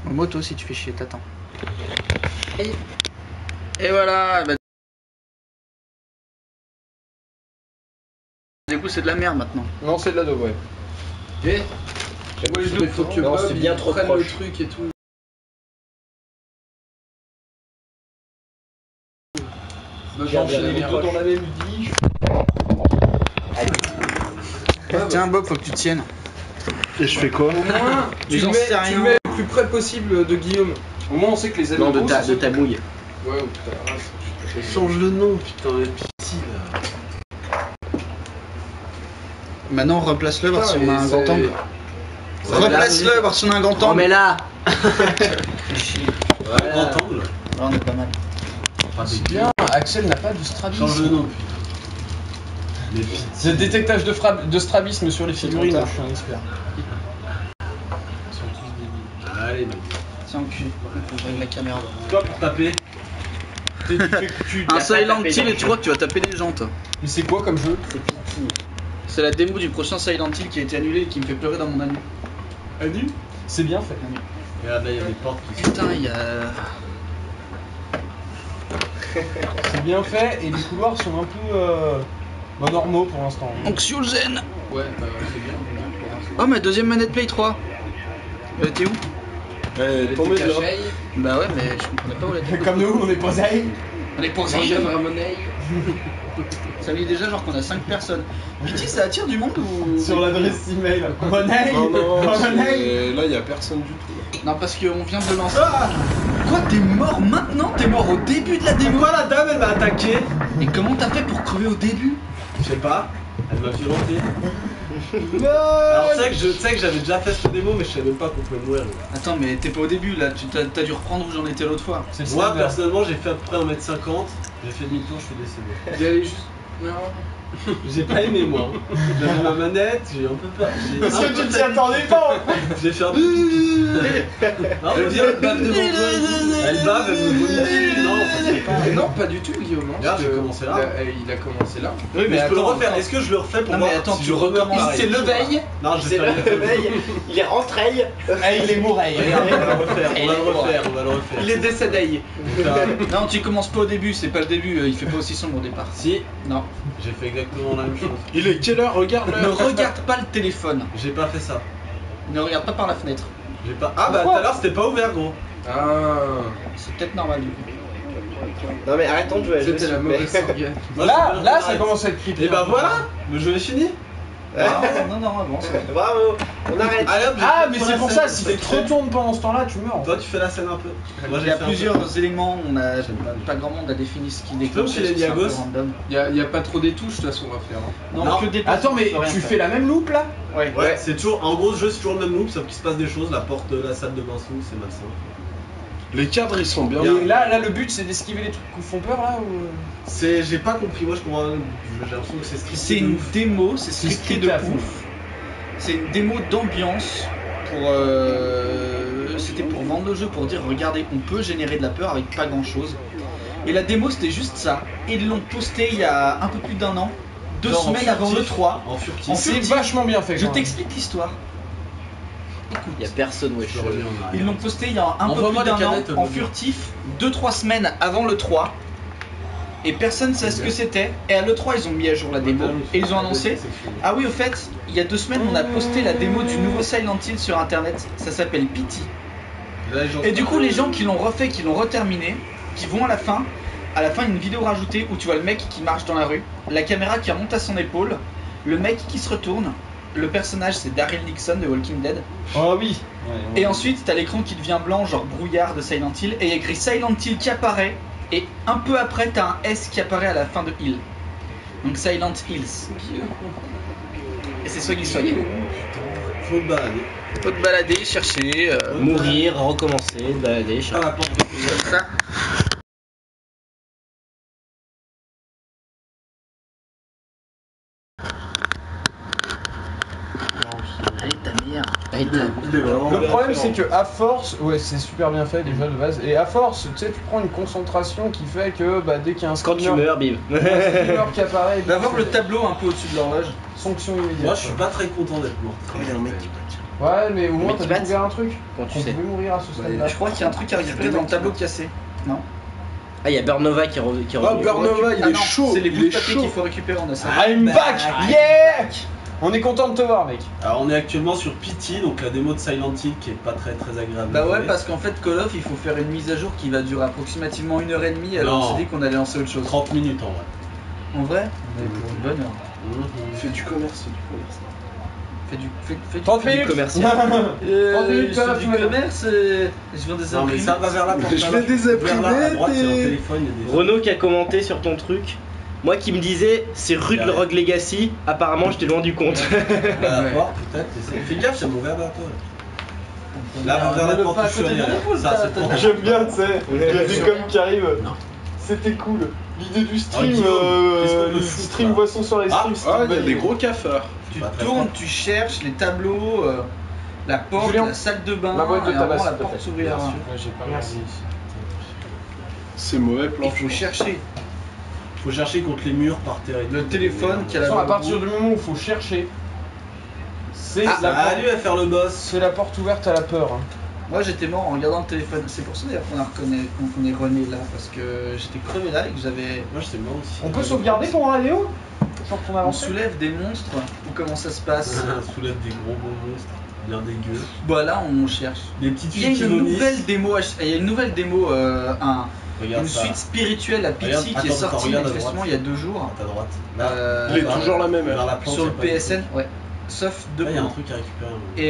Moto si tu fais chier, t'attends. Et voilà, bah... Du coup c'est de la merde maintenant. Non, c'est de la daube, ouais. Et moi je faut que non, Bob, c'est bien il trop prenne proche. le truc et tout. Bah, j'ai enchaîné les Toi, rushs. on avait dit. Tiens Bob, faut que tu tiennes. Et je fais quoi? Au moins, Mais j'en sais rien. tu le mets le plus près possible de Guillaume. Au moins on sait que les amis Non, de ta mouille. Ouais, ou putain, ah, Change le nom, putain, la pitié là. Maintenant replace-le voir si Putain, on a un mais grand c'est- angle. C'est Replace-le voir si on a un grand angle. mais là. Grand angle. Là on est pas mal. c'est bien, Axel n'a pas de strabisme. Change le nom, putain. Les pitiés. C'est le détectage de strabisme sur les figurines, trop je suis un expert. Allez, mec. Tiens au cul, faut que je règle la caméra. Toi pour taper. Un Silent Hill et tu crois que tu vas taper des gens toi. Mais c'est quoi comme jeu? C'est la démo du prochain Silent Hill qui a été annulé et qui me fait pleurer dans mon anus. Annu? C'est bien fait. Et là, il y a des portes qui sont. Putain, il y a... C'est bien fait et les couloirs sont un peu normaux pour l'instant. Anxiogène. Ouais, c'est bien. Oh ma deuxième manette Play 3. Elle était où? Elle est tombée de là. Bah ouais mais je comprenais pas où elle était. Comme nous, on est pas aïe. On est pour ça. Ça veut dire déjà genre qu'on a 5 personnes. Pitié ça attire du monde ou... Sur l'adresse email. Money. Non, non, Money. là, il y a personne du tout. Là. Non parce qu'on vient de le lancer. Quoi t'es mort maintenant? T'es mort au début de la démo? Pourquoi la dame elle m'a attaqué? Et comment t'as fait pour crever au début? Je sais pas. Elle m'a violenté. Alors tu sais que j'avais déjà fait cette démo mais je savais même pas qu'on pouvait mourir. Attends mais t'es pas au début là, t'as dû reprendre où j'en étais l'autre fois. C'est le Moi sniper. personnellement j'ai fait à peu près 1m50. J'ai fait demi-tour, je suis décédé. J'allais juste. Non. J'ai pas aimé moi. J'avais ma manette, j'ai un peu peur. Parce que tu t'y attendais pas. J'ai fait un peu pipi. Non, elle vient, elle bave devant toi. Elle bave, elle me vomit. Non, ça se fait pas. Non, pas du tout, Guillaume. hein, Regarde, parce j'ai que commencé là. Il a commencé là. Oui, mais je peux le attends, refaire. attends. Est-ce que je le refais pour Non voir mais attends, si tu je remeurs recommences, pareil? c'est le veille. Non, je C'est vais le faire le réveil, il est rentré. il est moureille. Regarde, on va le refaire, on va le refaire, on va le refaire. Il est décédé. Putain. Non tu commences pas au début, c'est pas le début, il fait pas aussi sombre au départ. Si, Non. j'ai fait exactement la même chose. Il est quelle heure? Regarde Ne regarde pas le téléphone. J'ai pas fait ça. Ne regarde pas par la fenêtre. J'ai pas. Ah bah tout à l'heure c'était pas ouvert gros. Ah. C'est peut-être normal du coup. Non mais arrêtons de jouer à ce jeu, C'était la s'il vous plaît. mauvaise sorgue. Moi, Là, je- là, ça arrête. commence à être creepy. Et bah voilà, le jeu est fini. Non, avance. Bravo, on arrête. Allez hop, Ah, j'ai mais fait c'est la pour scène. ça, si tu te retournes pendant ce temps-là, tu meurs. Toi tu fais la scène un peu. Moi, Il y a j'ai fait un plusieurs éléments, on a J'aime pas grand monde a défini ce qui peux me déclenche. filer c'est un peu Diagos random. Y a pas trop des touches, de toute façon, à faire. hein. Non, Non. que des Attends, mais on peut rien tu faire. fais la même loupe là? Ouais. peu. Ouais, c'est toujours. En gros, le jeu c'est toujours le même loop, sauf qu'il se passe des choses. La porte de la salle de bain s'ouvre, c'est malsain. Les cadres ils sont bien. Et là, le but c'est d'esquiver les trucs qui font peur là ou... C'est. J'ai pas compris, moi je comprends. J'ai l'impression que c'est scripté. C'est une démo, c'est C'est scripté scripté de à fond. ouf. C'est une démo d'ambiance pour. C'était pour vendre le jeu, pour dire regardez, on peut générer de la peur avec pas grand chose. Et la démo c'était juste ça. Et ils l'ont posté il y a un peu plus d'1 an, 2 Genre en semaines avant le furtif. 3. En furtif. En C'est furtif. vachement bien fait. Je quand même. t'explique l'histoire. Y'a personne, wesh. Je reviens en arrière. Ils l'ont posté il y a un peu plus Envoie-moi des d'1 an canettes, en Bobby. furtif, 2-3 semaines avant le 3. Et personne ne sait ce que c'était. Et à l'E3, ils ont mis à jour la démo. Et ils ont annoncé ah oui, au fait, il y a 2 semaines, on a posté la démo du nouveau Silent Hill sur internet. Ça s'appelle Pity. Là, les gens Et du coup, les gens qui l'ont refait, qui l'ont reterminé, qui vont à la fin, il y a une vidéo rajoutée où tu vois le mec qui marche dans la rue, la caméra qui remonte à son épaule, le mec qui se retourne. Le personnage, c'est Daryl Nixon de Walking Dead. Oh oui. Et ensuite, t'as l'écran qui devient blanc, genre brouillard de Silent Hill, et il y a écrit Silent Hill qui apparaît, et un peu après, t'as un S qui apparaît à la fin de Hill. Donc Silent Hills. Et c'est soigné. faut te balader. Faut te balader, chercher. Mourir, recommencer, balader, Ah, la porte. Comme ça. Allez, ta mère. Allez, Il est vraiment Le bien problème fait, c'est hein. que à force, ouais c'est super bien fait déjà de base, et à force tu sais tu prends une concentration qui fait que bah, dès qu'il y a un Quand tu screamer, meurs, bim. un screamer qui apparaît, Va voir le tableau un peu au-dessus de l'horloge. sanction immédiate. Moi je suis pas très content d'être mort. Il y a un mec qui peut tirer. Ouais, mais au moins Mais t'as qui battent. découvert un truc. Quand tu On sais. pouvait mourir à ce stade-là. Je crois qu'il y a un truc à récupérer dans le tableau cassé. Non Ah, il y a Burnova qui est Ah, revenu. Burnova, il Ah est non, chaud. c'est les bouts Il de est papier chaud. qu'il faut récupérer, on a ça. I'm back. Yeah. On est content de te voir, mec. Alors on est actuellement sur PT, donc la démo de Silent Hill qui est pas très agréable. Bah à ouais, jouer. parce qu'en fait, Call of, il faut faire une mise à jour qui va durer approximativement 1h30, alors Non. on s'est dit qu'on allait lancer autre chose. 30 minutes en vrai. En vrai, on est pour une bonne heure. Fais du commerce, Fais du 30 minutes. commercial. 30 minutes, je Call fais of, du ouais. commerce, je vends des Non mais ça va vers la porte. Je fais des Vers là, à droite, c'est un imprimettes et- téléphone, il y a des... Renaud qui a commenté sur ton truc. Moi qui me disais, c'est rue de Rogue Legacy. Apparemment, j'étais loin du compte. À la Ouais. porte peut-être. Fais gaffe, c'est mon verre vers toi. Là, vers la Ne porte pas à où je suis côté de allé. l'épaule, Ça, t'as- c'est pour... J'aime bien, tu sais, le sur- com qui arrive. Non. C'était cool. L'idée du stream, Guillaume, qu'est-ce qu'on peut le foutre, stream là boisson sur les Ah, streams. Ah, il y a c'était des une gros cafards. Tu Pas très tournes, fort. tu cherches les tableaux, la porte, Julien, la salle de bain, la boîte de et tabac, avant, la s'il te porte plaît. s'ouvrira. Ouais, j'ai pas merci. C'est mauvais plan. Il faut chercher Faut chercher contre les murs par terre et le tout. téléphone qui a De toute façon, la à partir du moment où il faut chercher, c'est Ah, la porte- lui va faire le boss. c'est la porte ouverte à la peur. Hein. Moi j'étais mort en regardant le téléphone. C'est pour ça d'ailleurs qu'on est rené là, parce que j'étais crevé là et que j'avais. Moi j'étais mort aussi. On peut sauvegarder ton radio quand on On avance. soulève des monstres, ou comment ça se passe? Soulève des gros monstres, bien dégueux. Bah là on cherche. Des petites Il y a filles qui une vomissent. nouvelle démo, il y a une nouvelle démo, Regarde une ça. suite spirituelle à Regarde, Pixie qui est attends, sortie regarde à manifestement droite. il y a 2 jours. À ta droite. Là. Euh, Il est Vers- toujours la même vers heure. la planche, Sur y le a pas de PSN, truc. ouais. Sauf deux Là, il y a un points. truc à récupérer.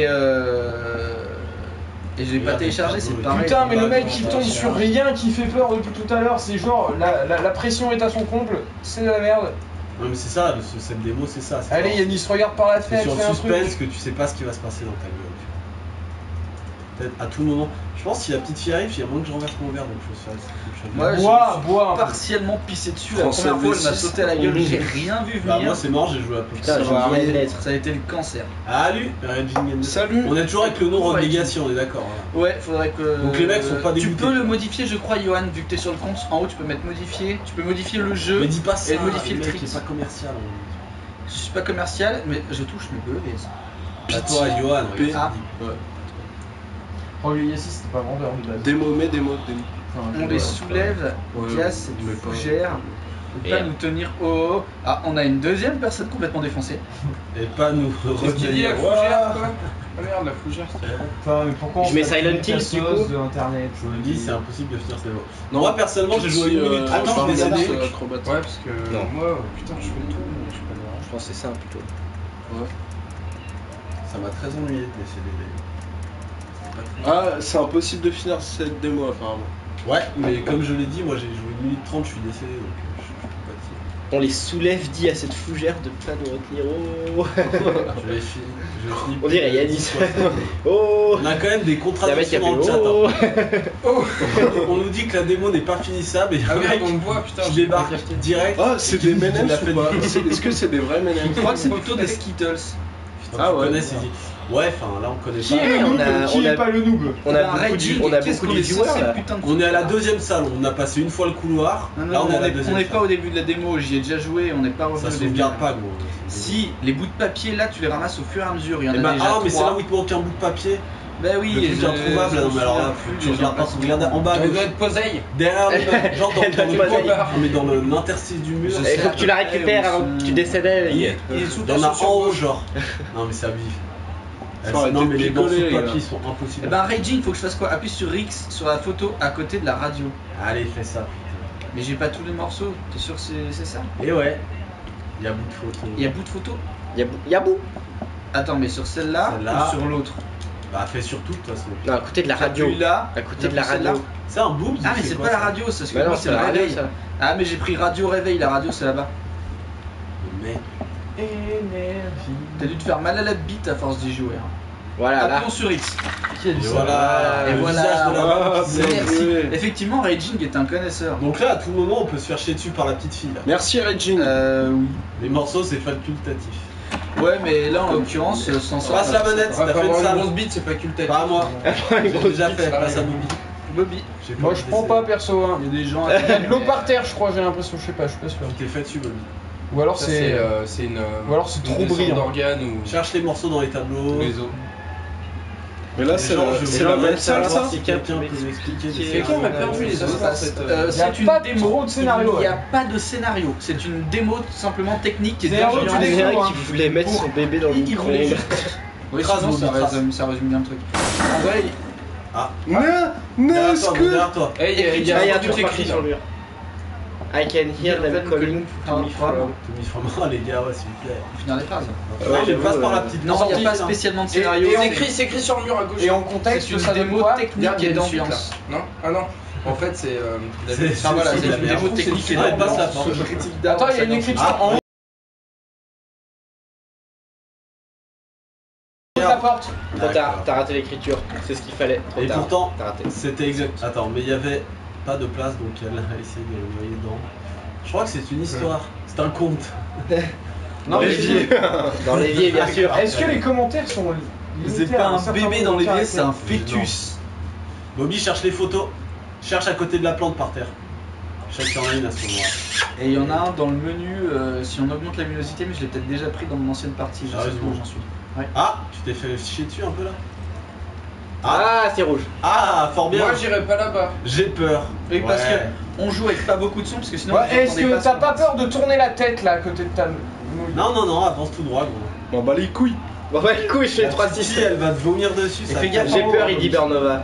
Et j'ai pas Regarde, téléchargé, c'est putain, pareil. Putain, mais le mec Bah, qui bah, tombe bah, sur bah. rien qui fait peur depuis tout à l'heure, c'est genre la pression est à son comble, c'est de la merde. Non mais c'est ça, cette démo c'est ça. c'est Allez pas- Yanis, regarde par la C'est fenêtre, sur fais le un truc. suspense que tu sais pas ce qui va se passer dans ta gueule. Peut-être à tout moment. Je pense que si la petite fille arrive, il y a moins que je renverse mon verre donc je fais ça. Moi, Bois un peu. partiellement pissé dessus la Français première fois, elle m'a V6. sauté à la gueule, j'ai rien vu Bah venir. moi c'est mort, j'ai joué à peu Putain, près. j'ai Ça va oublié arriver. de lettre. Ça a été le cancer. Salut Raging. Salut. On est toujours avec le nom Ouais. Relégation, on est d'accord. hein. Ouais, faudrait que. Donc les mecs sont pas Tu dégoûtés. peux le modifier, je crois, Johan, vu que t'es sur le compte. En haut, tu peux mettre modifier. Tu peux modifier le jeu. Mais dis pas ça, Et modifier le mec trick. qui est pas commercial. Je suis pas commercial, mais je touche mes brevets. À toi Johan, P. Ah. Oh, Yanis, c'était pas vendeur de base. Démo. Enfin, On ouais. les soulève, Ouais, casse mais cette pas- fougère. Faut pas Et- nous tenir haut. Ah, on a une deuxième personne complètement défoncée. et pas nous Qu'est-ce qu'il dit, la retenir. fougère, quoi? Ah merde, la fougère, c'était pas. Putain, mais pourquoi on Je mets fait Silent une Hill, casseuse du coup. de internet? Je vous le dis, c'est impossible de finir cette démo. Non. Moi personnellement j'ai joué 1 minute 30, attends, je je suis regarde décédé. Acrobat. Ouais, parce que Non. moi, putain, je fais tout, mais je suis pas devant. Je pense que c'est ça plutôt. Ça m'a très ennuyé de décéder. Ah, c'est impossible de finir cette démo apparemment. Ouais, mais comme je l'ai dit, moi j'ai joué 1 minute 30, je suis décédé donc je suis pas On les soulève, dit à cette fougère de pas nous retenir. Oh Je vais finir. On dirait Yanis. Oh On a quand même des Il y a un mec qui a contradictions dans le fait chat. oh. On nous dit que la démo n'est pas finissable et Ah un merde, mec on me voit, putain. qui débarque direct. Ah, c'est qui des nous dit qu'il M&M's a fait ou pas du- Est-ce que c'est des vrais M&M's Je crois que c'est plutôt des Skittles. Putain, tu connais, c'est dit. Ouais, enfin là on connaît Qui pas. est le noob? on Qui a- est pas le noob? On a Bah, beaucoup Raging, on a qu'est-ce beaucoup qu'on de est viewers censé, là. putain de On est à la foutre. deuxième salle, on a passé une fois le couloir. Non, non, Là on est à la on deuxième n'est pas salle. au début de la démo, j'y ai déjà joué, on n'est pas revenu Ça au début. sauvegarde pas gros. Si, les bouts de papier là, tu les ramasses au fur et à mesure, il y en Eh a ben, déjà ah mais c'est 3. là où il te manque un bout de papier. Bah oui, Le truc je- introuvable là, je non mais alors là, me faut souviens que tu plus, regardes pas, les gens faut regarder en bas. Elle doit être posée. Derrière le genre dans Elle doit le être posée. mais dans l'interstice du mur. Je Il sais. faut que tu la récupères avant que tu décédais. Il les est, gars. il est sous Il y ta en a chaussure en haut gauche. genre. Non mais ça vit. Faut arrêter Non de mais les picoler, morceaux de les gars. papier sont impossibles. Eh ben Raging, faut que je fasse quoi? Appuie sur X sur la photo à côté de la radio. Allez fais ça putain. Mais j'ai pas tous les morceaux, t'es sûr que c'est ça? Et ouais. Il y a bout de photo. Il y a bout de photo? Yabou. Attends, mais sur celle-là Celle-là. ou sur l'autre? Bah fais sur tout de toute façon. Non, à côté de la radio. Celui-là, À côté de la celle-là. radio. C'est un boom. Ah mais c'est pas la radio, ça, parce que Bah non, moi c'est c'est le la radio, réveil. ça. Ah mais j'ai pris radio réveil, la radio c'est là-bas. Mais T'as dû te faire mal à la bite à force d'y jouer. Hein. Voilà, là. Appuyons sur X. Qui a dit et ça? voilà. Et le voilà. visage de la Ah, vache. bien Merci. joué. Effectivement, Raging est un connaisseur. Donc là à tout moment on peut se faire chier dessus par la petite fille là. Merci Regine. Oui. Les morceaux c'est facultatif. Ouais, mais là en l'occurrence, sans ça. Passe la manette, Ouais, t'as pas fait une avoir une salle. grosse bite, c'est facultatif. Pas à moi. J'ai déjà fait, ça passe à arrive. Bobby. Bobby. J'ai Moi envie je de prends décéder. pas perso, hein. Il y a des gens. Il y a de l'eau par terre, je crois, j'ai l'impression, je sais pas, je suis pas sûr. Tu t'es fait dessus Bobby. Ou alors Ça, c'est. c'est une. Ou alors c'est une trop descente brillant. d'organes ou Cherche les morceaux dans les tableaux. les os. Mais là, c'est la même salle, ça. Si Quelqu'un peut nous expliquer qui est- Quelqu'un aurait perdu les autres en fait. C'est Il y a une pas démo. trop de scénario, Il n'y a ouais. pas de scénario. C'est une démo tout simplement technique qui est Scénario, bien tu géniale. les dirait hein. qu'il voulait mettre son bébé dans le Il roulait micro-ondes. juste. Oui, Trace, sinon, Bobby, ça résume bien le truc. En vrai, Ah, No, derrière no, toi, school. derrière toi. Eh, il y a Ah, il y a un du truc écrit marqué sur le mur. I can hear them calling to me from. Tommy Froment, les gars, ouais, s'il vous plaît. faut finir les phrases. Ouais, mais passe par la petite Non, il n'y a sortie, pas là. spécialement de scénario. Et c'est écrit sur le mur à gauche. Et en contexte, c'est une ça donne démo quoi technique et d'ambiance. Non Ah non. En fait, c'est. Enfin voilà, c'est de la une merde. démo technique et Ah, il passe la d'ambiance. porte. Attends, il y a une écriture en haut. La porte. Toi, t'as raté l'écriture, c'est ce qu'il fallait. Trop Et tard. pourtant, T'as raté. c'était exact. Attends, mais il y avait pas de place, donc elle a essayé de le noyer dedans. Je crois que c'est une histoire. C'est un conte. Non, mais Dans l'évier, bien sûr. Est-ce que les commentaires sont C'est limités pas à un certain bébé nombre dans de l'évier, caractères c'est un fœtus. Bobby cherche les photos. Cherche à côté de la plante par terre. Je sais qu'il y en a une à ce moment-là. Et il y en a un dans le menu, si on augmente la luminosité, mais je l'ai peut-être déjà pris dans mon ancienne partie. Je sais Sérieusement. plus où j'en suis. Ah, tu t'es fait chier dessus un peu là? Ah, c'est rouge. Ah, fort bien. Moi, j'irai pas là-bas. J'ai peur. Oui, parce Ouais. que on joue avec pas beaucoup de son, parce que sinon. Ouais, vous est-ce entendez que t'as ce pas qu'on- peur de tourner la tête là à côté de ta nouille? Non, non, non, avance tout droit, gros. Bon, bah les couilles. Bon, bah, du coup, je fais La le 3 petite 6 fille, elle va te vomir dessus. Et ça fais fait- gaffe. J'ai peur, il dit Bernova.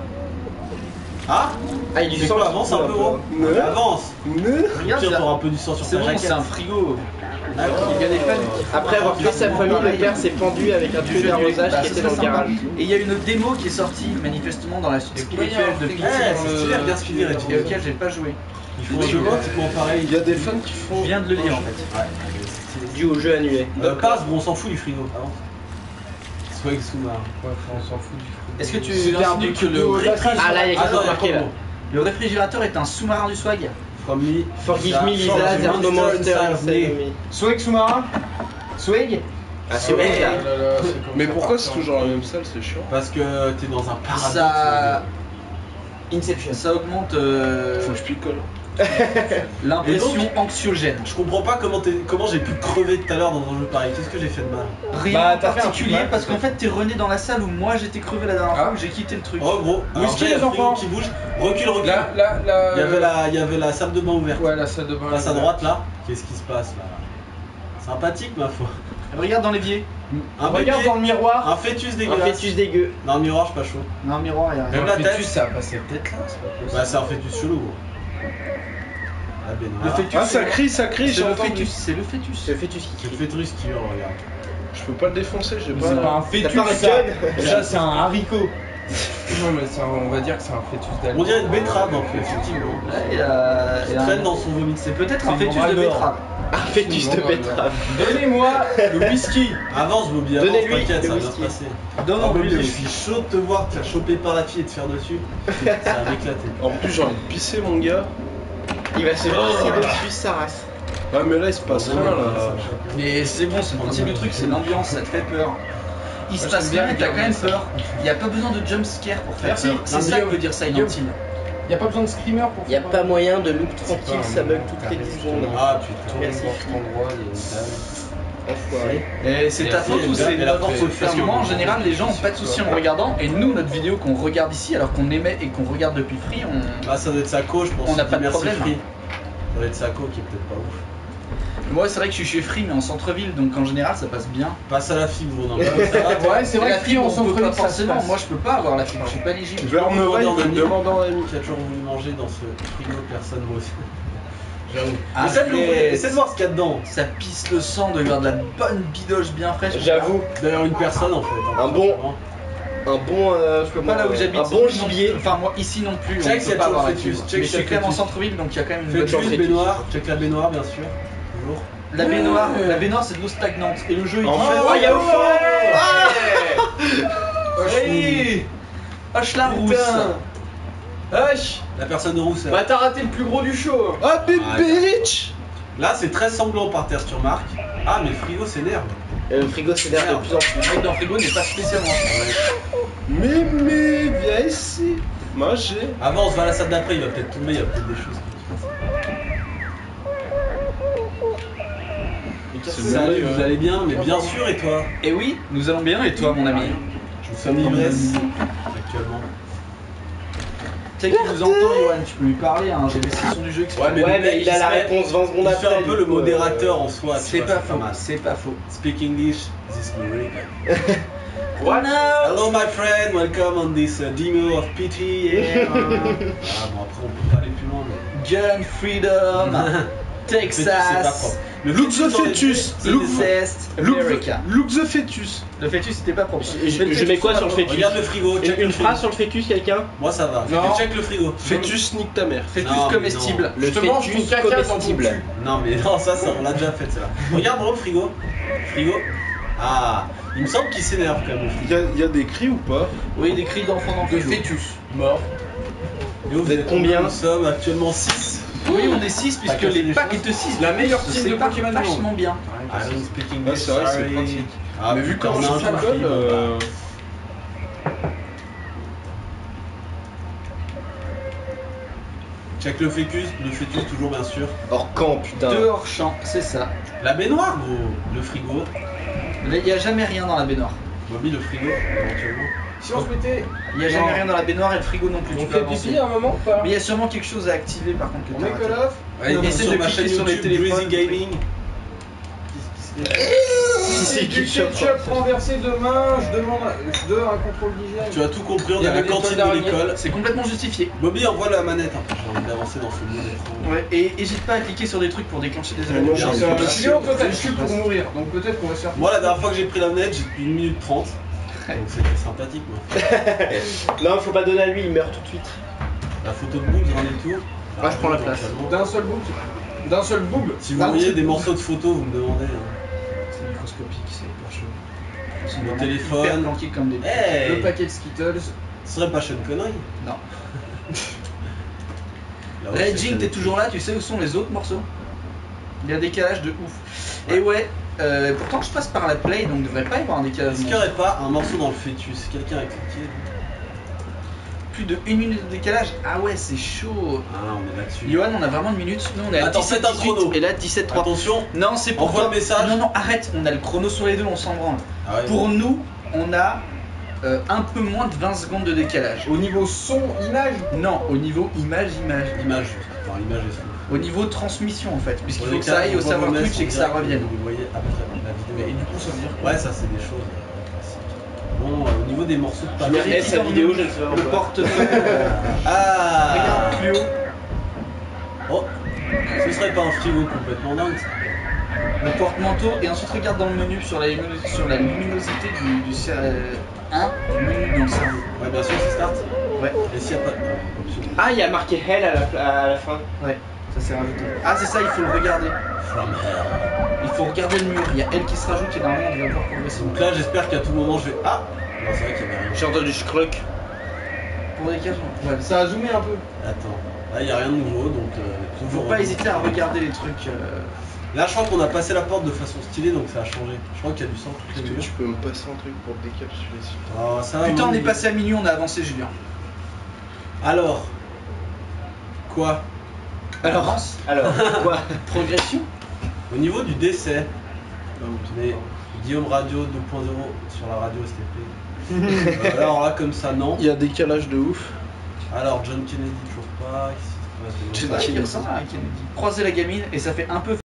Ah, Ah, il c'est quoi, avance un peu, gros. No. Avance. Regarde, Pire, là. t'auras un peu du sang sur C'est ta bon, jaquette. c'est un frigo. Ah, Il y a des fans qui font Après avoir un tué sa classement famille, le pareil. père s'est pendu avec un Du tuyau jeu d'arrosage bah, qui ce était dans le serait sympa. garage. Et il y a une démo qui est sortie manifestement dans la suite spirituelle de Pity c'est stylé, regarde ce qu'il dit, là, et auquel j'ai pas joué. Ils font un jeu pratiquement pareil. Il y a des fans qui Je font. viens de le lire en fait. Ouais. Dû au jeu annulé. Passe, gros, on s'en fout du frigo. Avance. Swag Sumar. Ouais, on s'en fout du frigo. Est-ce que tu C'était un insinues peu que le plutôt réfrigérateur, Ah là, il y a quelque chose marqué là. le réfrigérateur est un sous-marin du swag? From me. Forgive Ça, me, Lisa, from there's no the monster inside inside me. of me. Swag sous-marin. Swag. Ah, c'est vrai là. Mais pourquoi c'est toujours la même salle? C'est chiant. Parce que t'es dans un paradoxe. Ça, Inception. ça augmente Faut que je picole. l'impression Et donc anxiogène. Je comprends pas comment j'ai pu crever tout à l'heure dans un jeu pareil. Qu'est-ce que j'ai fait de mal? Rien Bah, en t'as fait un particulier truc mal, parce qu'en fait t'es rené dans la salle où moi j'étais crevé la dernière fois où j'ai quitté le truc. Oh gros, alors Whisky, déjà, il y a les le frigo enfants. qui bouge. Recule, recule. Là. Il y avait la salle de bain ouverte. Ouais, la salle de bain. Passe à droite là. Qu'est-ce qui se passe là? Sympathique ma foi. Regarde dans l'évier. Un Regarde bébé, dans le miroir. un fœtus Un dégueulasse. fœtus dégueu. Dans le miroir, je suis pas chaud. Non, miroir, y'a rien. Même la tête. ça a passé peut-être là, c'est pas possible. Bah c'est un fœtus chelou. Gros. La baignoire. Le fœtus, Ah, ça crie, c'est j'ai le entendu. fœtus, c'est le fœtus. C'est le fœtus qui C'est le crie. fœtus qui hurle, regarde. Je peux pas le défoncer, j'ai Mais c'est pas pas. un fœtus, T'as pas un ça. gun Ça, c'est un haricot. Non, mais ça, on va dire que c'est un fœtus d'alcool. On dirait une betterave en fait, effectivement. Il Traîne dans son vomi. C'est peut-être un C'est fœtus de Labrador. betterave. Un fœtus de betterave. Donnez-moi le whisky. Avance Bobby, avance, Donnez-lui t'inquiète, le ça va bien whisky. se passer. Donne Oh en Bobby, lui je suis chaud de te voir te faire choper par la fille et te faire dessus. Ça va m'éclater. En plus, j'ai envie de pisser, mon gars. Il va se pisser dessus sa race. Ah, mais là, il se passe rien là. Mais c'est bon, c'est le principe du truc, c'est l'ambiance, ça te fait peur. Il se Moi, passe j'aime bien rien, t'as quand même regarder ça. peur. Il n'y a pas besoin de jump scare pour faire Merci. ça. Non, C'est ça que Guillaume, veut dire Silent Guillaume. Hill. Y a pas besoin de screamer pour Y a faire pas moyen de look C'est tranquille, pas ça un- bug toutes les 10 secondes. Ah putain. Merci. endroit, il y a une dame. Enfoiré. Et c'est ta Merci, faute ou c'est et la notre porte faute? se Parce que ferme. moi en général les gens ont pas de soucis en me regardant et nous notre vidéo qu'on regarde ici alors qu'on aimait et qu'on regarde depuis Free on... Ah ça doit être sa co, je pense. On n'a qu'il pas dit de merci problème, Free. hein. Ça doit être sa co qui est peut-être pas ouf. Moi c'est vrai que je suis chez Free mais en centre-ville donc en général ça passe bien. Passe à la fibre, gros, non mais ça va, toi. Ouais, c'est vrai La que Free fibre en on peut centre-ville, pas ça se forcément, passe. moi je peux pas avoir la fibre, je suis pas éligible. Bernova, il peut me demander en ami. Qui a toujours voulu manger dans ce frigo, personne moi aussi. J'avoue. Essaie de l'ouvrir, Arrête. essaie de voir ce qu'il y a dedans. Ça pisse le sang de voir de la bonne bidoche bien fraîche. J'avoue, D'ailleurs une personne en fait. Un bon- un bon. Je peux pas là où j'habite. Un bon gibier. Enfin moi ici non plus. Check on s'il y peut a pas toujours avoir la fœtus, fibre. check Mais je s'il y a suis quand même en fœtus. centre-ville donc il y a quand même une bonne Fœtus, chance. baignoire, check la baignoire bien sûr. Toujours. La baignoire c'est de l'eau stagnante et le jeu il En dit fait, oh il y a au fond. Hey Hoche la rousse. Hush. La personne rousse. elle. Bah t'as raté le plus gros du show. Ah, bitch. Là c'est très sanglant par terre, tu remarques. Ah mais frigo s'énerve. Le frigo s'énerve de plus en plus. Le mec dans le frigo n'est pas spécialement. Mémé, viens ici. Manger. Avance, va à la salle d'après, il va peut-être tomber, il y a peut-être des choses qui se passent. Salut, vous allez bien? Mais bien sûr, et toi? Et oui, nous allons bien et toi mon ami? Je suis en ivresse actuellement. Tu sais qu'il nous entend, Johan, tu peux lui parler, hein. J'ai laissé le son du jeu exprès. Ouais, mais Ouais, le mais mec, il a la se met- réponse 20 secondes Il après. fait un peu du le coup, modérateur en soi. tu C'est vois, pas pas faux, mal. c'est pas faux. Speak English, this Murray. What? Hello my friend, welcome on this demo of PT. Yeah. Bon après on peut pas aller plus loin mais. Gun Freedom, Fœtus, c'est pas Texas, propre. Le Look fœtus the dans les- fetus. Incest, America. Look the fetus. Le fœtus c'était pas propre. Je mets quoi sur le fœtus? Regarde le frigo, check Une le frigo. phrase sur le fœtus, quelqu'un? Moi ça va. Non. Check le frigo. Fœtus, nique ta mère. Fœtus Non, mais comestible. Le Je te mange ton fœtus caca dans ton comestible. cul. Non mais non ça on l'a déjà fait celle-là. Regarde dans le frigo. Frigo. Ah, il me semble qu'il s'énerve quand même. le frigo. Y a des cris ou pas? Oui, des cris d'enfants dans le De frigo. fœtus. Mort. Et vous êtes combien? Nous sommes actuellement 6. Oui, on est 6 puisque casser les les packs choses. de 6. La meilleure team c'est de pas Pokémon du monde. vachement bien. I don't speak Ah, English. c'est vrai, c'est sorry. pratique. Ah, Mais vu putain, comment on a je un suis jeu de alcool, film, Check le fœtus toujours bien sûr. Hors camp, putain. Dehors champ, c'est ça. La baignoire gros, le frigo. Il n'y a jamais rien dans la baignoire. Bobby le frigo éventuellement. Si on se mettait. Il n'y a jamais Non. rien dans la baignoire et le frigo non plus. On tu peux fait avancer. pipi à un moment ou pas? Mais il y a sûrement quelque chose à activer par contre que On t'as met raté. Call of. Ouais, Non, essaie sur de ma cliquer chaîne sur les YouTube, téléphones. Breezy Gaming. C'est du ketchup renversé demain, je demande un contrôle d'hygiène. Tu as tout compris, on Il y est à la avait des cantine toiles de d'araignée. l'école. C'est complètement justifié. Bobby envoie la manette, hein. J'ai envie d'avancer dans ce monde étrange. Ouais, et hésite pas à cliquer sur des trucs pour déclencher des moi, événements. j'en Bien sûr. Julien, toi t'as le cul pour mourir, donc peut-être qu'on va se faire. Moi la dernière fois que j'ai pris la manette, j'ai tenu 1 minute 30. Donc c'était sympathique moi. Non, faut pas donner à lui, il meurt tout de suite. La photo de boobs, rien du tout. Moi, je prends la place. Éventuellement. D'un seul boob. D'un seul boob. Si vous voyez des morceaux de photos, vous me demandez. Hein. C'est microscopique, c'est pour chaud. Ils sont Le vraiment téléphone. hyper planqués comme des. Hey Le paquet de Skittles. Ce serait pas Sean Connery. Non. Là-haut, Raging, c'est t'es toujours là, tu sais où sont les autres morceaux? Il y a un décalage de ouf. Et ouais, pourtant je passe par la play donc il devrait pas y avoir un décalage. Est-ce qu'il n'y aurait pas un morceau dans le fœtus? Quelqu'un a cliqué? Plus de 1 minute de décalage? Ah ouais, c'est chaud. Ah, on est là-dessus. Johan, on a vraiment une minute. Nous on est à Attends, 17 c'est un chrono. et là 17 3. Attention, Non, c'est pour envoie toi. le message. Non, non, arrête, on a le chrono sur les deux, on s'en branle. Ah ouais, Pour bon. nous, on a un peu moins de 20 secondes de décalage. Au niveau son, image. Non, au niveau image. Image, enfin l'image est Au niveau transmission en fait, puisqu'il Pour faut les que ça cas, aille on au voit serveur vos Twitch et que ça messages en direct, revienne. Vous voyez après la Mais vidéo. du coup, ça veut dire Ouais, ça c'est des choses classiques. Bon, au niveau des morceaux de Je papier. mets sa vidéo, je ne sais pas Le pourquoi. portefeuille. Ah Regarde plus haut. Oh, ce serait pas un frigo complètement dingue ça. Le porte-manteau et ensuite regarde dans le menu sur la luminosité du menu dans le cerveau. Ouais, bien sûr, c'est start. Ouais, Et s'il n'y a pas de option. Ah, il y a marqué Hell à la fin. ouais, ça s'est rajouté. Ah c'est ça, il faut le regarder. From hell. Il faut regarder le mur, il y a elle qui se rajoute et normalement on va voir progressivement. Donc là, j'espère qu'à tout moment je vais. Ah non, c'est vrai qu'il y avait rien. J'ai entendu schlock. Pour des cases, ouais. Ça a zoomé un peu. Attends, là il n'y a rien de nouveau donc. Faut toujours. pas hésiter à regarder les trucs. Là, je crois qu'on a passé la porte de façon stylée donc ça a changé. Je crois qu'il y a du sang toutes Est-ce les que murs. tu peux me passer un truc pour décapsuler ça? Ah, ça va, Putain, on mon est Dieu. passé à minuit, on a avancé Julien. Alors. Quoi? Alors, quoi? Progression. Au niveau du décès, mais Guillaume Radio 2.0 sur la radio STP. Alors là, comme ça, non. Il y a décalage de ouf. Alors, John Kennedy, toujours pas. Qu'est-ce qui se passe? Ouais, il ressemble à Kennedy. Croiser la gamine et ça fait un peu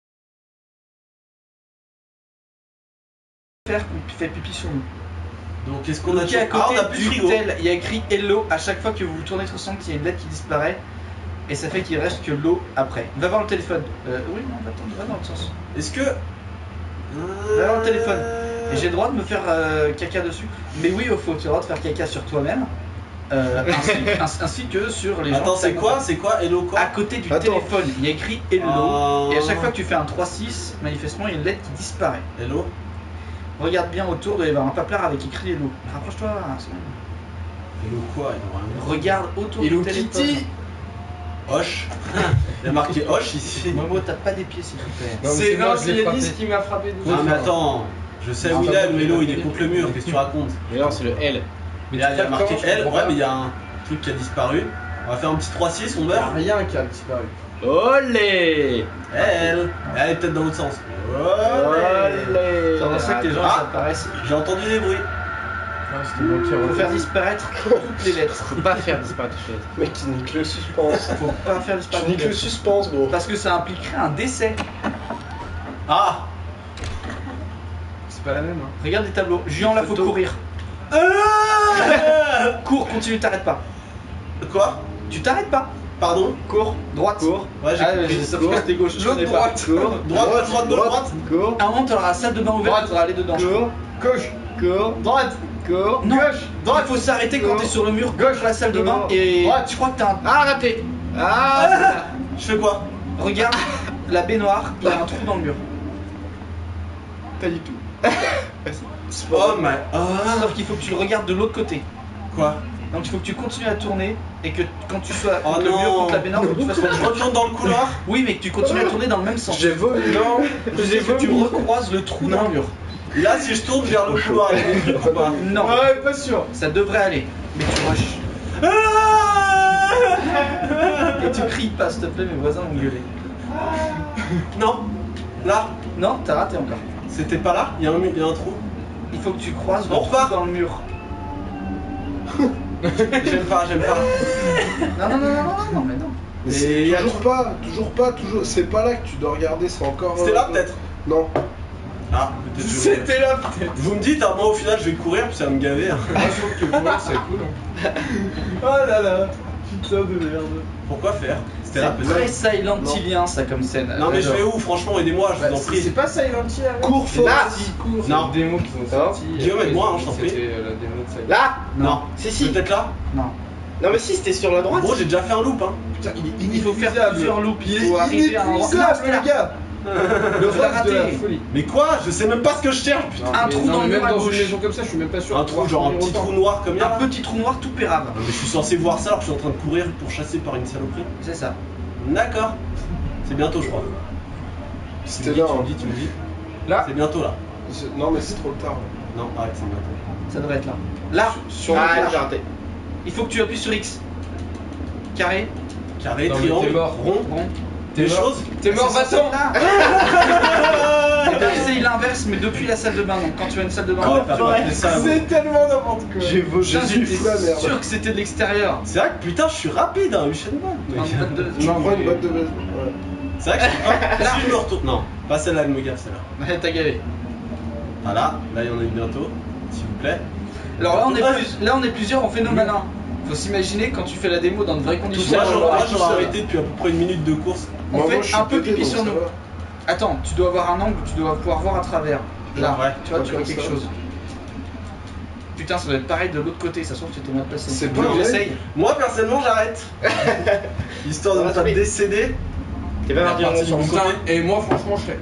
fait pipi sur nous. Donc, qu'est-ce qu'on a Donc, à toujours- Ah, côté on a plus du de frigo. tel, il y a écrit Hello. À chaque fois que vous vous tournez sur son, il y a une lettre qui disparaît et ça fait qu'il reste que l'eau après. Va voir le téléphone. Oui, non, attends, va dans l'autre sens. Est-ce que. Va voir le téléphone. Et j'ai le droit de me faire caca dessus. Mais oui, au faux, tu as le droit de faire caca sur toi-même. Ainsi que sur les gens. Attends, que c'est t'as quoi? contactés. C'est quoi? Hello quoi? À côté du Attends. téléphone, il y a écrit Hello. Ah. Et à chaque fois que tu fais un 3-6, manifestement, il y a une lettre qui disparaît. Hello? Regarde bien autour, il doit y avoir un papier avec écrit Hello. Rapproche-toi, c'est bon. Hello quoi? Il doit rien dire. Regarde autour Hello du téléphone. Kitty. Hoche. Il y a marqué Hoche ici. Momo, tape pas des pieds s'il te plaît. Non, mais C'est moi, moi, c'est je l'ai Yanis frappé. qui m'a frappé de Ah, mais attends. Je sais Non, où il pas est, bon, le Hello, il il est a contre le mur. Qu'est-ce que tu racontes? Mais non, c'est le L. Il y a marqué comment je L, comprends ouais, pas. mais il y a un truc qui a disparu. On va faire un petit 3-6, on Il y a meurt. rien qui a disparu. Olé! Elle est peut-être dans l'autre sens. Olé! C'est pour ça que les gens Ah. ils apparaissent. J'ai entendu des bruits. c'était moi qui Faut refais. faire disparaître toutes les lettres. Faut pas faire disparaître les lettres. Mec, tu niques le suspense. Faut pas faire Tu disparaître les niques le lettres. suspense, gros. Parce que ça impliquerait un décès. Ah C'est pas la même, hein. Regarde les tableaux. Juan, là, faut Photo. courir. Cours, continue, t'arrêtes pas. Quoi Tu t'arrêtes pas. Pardon Cours, droite. Cours. Ouais, j'ai Ah, compris. sauf que c'était gauche. Je L'autre connais pas. droite. Cours. Droite, droite, droite. Cours. À un moment, t'auras la salle de bain ouverte, tu devras aller dedans. je Cours. crois. Gauche. Cours. Droite. Cours. Non, Gauche. il faut s'arrêter quand Gauche. t'es sur le mur, gauche la salle de bain, Gauche. et Droite. tu crois que t'as un... Ah, raté. Ah, c'est ça. Je fais quoi Regarde, la baignoire, il y a un trou dans le mur. Pas du tout. Oh my. Ah Sauf qu'il faut que tu le regardes de l'autre côté. Quoi Donc il faut que tu continues à tourner, et que quand tu sois Oh contre le mur, non. contre la baignoire, faut que tu fasses Je retourne dans le couloir. Oui, mais que tu continues à tourner dans le même sens. J'ai vomi. Non. C'est que tu recroises le trou dans le mur. Là, si je tourne vers le couloir, il y a des trucs ou pas Non, Ouais, pas sûr. ça devrait aller. Mais tu rushes. Et tu cries pas, s'il te plaît, mes voisins vont gueuler. Non. Là, Non, t'as raté encore. c'était pas là. Il y a un trou. Il faut que tu croises le On trou repart. dans le mur. J'aime pas, j'aime pas. Non, non, non, non, non, non, mais non. Mais Et c'est y a- toujours pas. C'est pas là que tu dois regarder, c'est encore. C'était là peut-être. Non. Ah, peut-être. C'était là peut-être. Vous me dites, hein, moi au final je vais courir, puis ça va me gaver. hein. Moi je trouve que courir c'est cool. Oh là là. Putain de merde. Pourquoi faire C'était là C'est peut-être. très Silent-Hillien, ça, comme scène. Non mais je J'adore. vais où Franchement, aidez-moi, je vous en C'est prie. pas Silent Hill avec Cours fort. Là. Cours. Non. C'est une démo qu'ils ont Non. sorti. Guillaume, aide-moi, hein, je t'en prie. C'était la démo de Silent. Là. Non. Si, si. Peut-être là. Non. Non, mais si, c'était sur la droite. Gros, j'ai déjà fait un loop, hein. Putain, Il faut faire plusieurs loops. Il Il faut est arriver à un endroit. inépuisable Non, le gars. Le Tu l'as rêve de la raté. folie. Mais quoi Je sais même pas ce que je cherche, putain. Un trou dans le mur même à dans une gauche. maison comme ça, je suis même pas sûr. Un de trou, pouvoir genre un courir petit autant. trou noir comme ça. Un petit trou noir tout pérave. Non, mais je suis censé voir ça alors que je suis en train de courir pour chasser par une saloperie. C'est ça. D'accord. C'est bientôt, je crois. C'était Tu là. me dis, tu me dis. Là. C'est bientôt là. Non, mais c'est trop tard. Non, arrête, c'est bientôt. Ça devrait être là. Là, Sur Ah, le j'ai raté. il faut que tu appuies sur X. Carré, Carré, Non, mais triangle, t'es mort. rond. rond. T'es Des mort. choses. T'es mort, va-t'en. Et ben essaye l'inverse, mais depuis la salle de bain. Donc quand tu as une salle de bain, Ah ouais, tu t'as vas- pas fait ça. C'est tellement n'importe quoi. J'ai voté. Putain, Jésus, j'étais la merde. sûr que c'était de l'extérieur. C'est vrai que putain, je suis rapide, hein, Usain Bolt, mec. Tu Non, prends une mais- boîte de baseball. Ouais. C'est vrai que si je me retourne. Non, pas celle-là, elle me gaffe celle-là. Ouais, t'as gavé. Voilà, là il y en a une bientôt, s'il vous plaît. Alors là on est plusieurs, on fait nos malins. Faut s'imaginer quand tu fais la démo dans de vraies conditions. Moi j'aurais tout j'aurais seul. arrêté depuis à peu près une minute de course. On Moi, fait je suis un peu pété, pipi donc sur ça nous. va. Attends, tu dois avoir un angle où tu dois pouvoir voir à travers. Là, Ouais, tu vois, pas tu vois comme quelque ça. chose. Putain, ça doit être pareil de l'autre côté, ça se trouve que tu t'es mal placé. C'est Bon, pas vrai. j'essaye. Moi personnellement j'arrête. Histoire de ne pas me décéder. T'es pas parti dans le parti bon du sens. coup. Putain, et moi franchement je fais.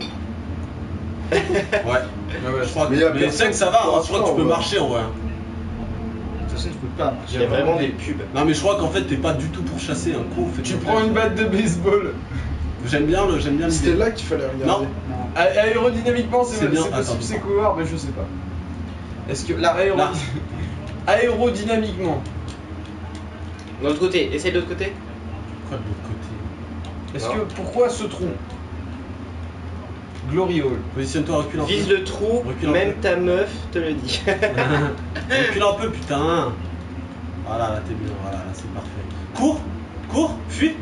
Ouais. Je crois que. Mais y a Mais tu sais personne que ça va, pour hein, je crois que tu l'instant, peux ouais. marcher en vrai. De toute façon, tu peux pas. Il y a vraiment des pubs. Non mais je crois qu'en fait t'es pas du tout pour chasser un coup. Tu prends une batte de baseball. J'aime bien C'était l'idée. là qu'il fallait regarder. Non. Aérodynamiquement C'est c'est bien, possible, attends. c'est couloir, mais je sais pas. Est-ce que Là, Là. aérodynamiquement, De l'autre côté, essaye de l'autre côté. Quoi de l'autre côté est-ce Non. que pourquoi ce trou Glory Hall. Positionne-toi, recule un peu. Vise le trou, Recule un même peu. ta meuf te le dit. Recule un peu, putain. Voilà, là t'es bien, voilà, là c'est parfait. Cours, cours, fuis.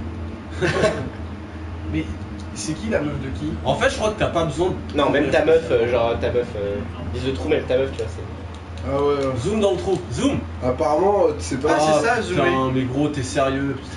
Mais c'est qui la meuf de qui En fait, je crois que t'as pas besoin de. Non, même ta meuf, genre ta meuf. Vise le trou, même ta meuf, tu vois. C'est... Ah ouais, ouais. Zoom dans le trou, zoom. Apparemment, tu sais pas. Ah, c'est ça, putain, zoomer. mais gros, t'es sérieux. Putain.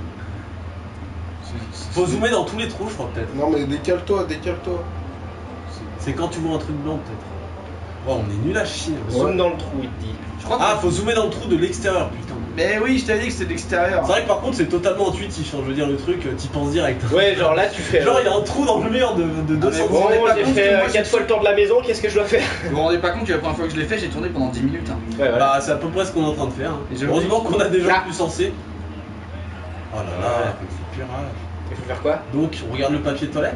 Faut zoomer dans tous les trous, je crois, peut-être. Non, mais décale-toi, décale-toi. C'est quand tu vois un truc blanc, peut-être. Oh, on est nul à chier. Zoom dans le trou, il te dit. Je crois Ah, que... faut zoomer dans le trou de l'extérieur, putain. Mais oui, je t'avais dit que c'était de l'extérieur. C'est vrai que par contre, c'est totalement intuitif. hein, Je veux dire, le truc, t'y penses direct. Ouais, genre là, tu fais. Genre, il y a un trou dans le mur de 2 mais cm. vous vous rendez Bon, pas j'ai compte que fait moi, 4 fois le tour de la maison, qu'est-ce que je dois faire? Vous vous rendez pas compte que la première fois que je l'ai fait, j'ai tourné pendant 10 minutes. Hein. Ouais, voilà. Bah, c'est à peu près ce qu'on est en train de faire. hein. Et je Heureusement me dis- qu'on a des gens Là. plus sensés. Oh là là, Ouais. c'est purage. Il faut faire quoi? Donc, on regarde le papier toilette.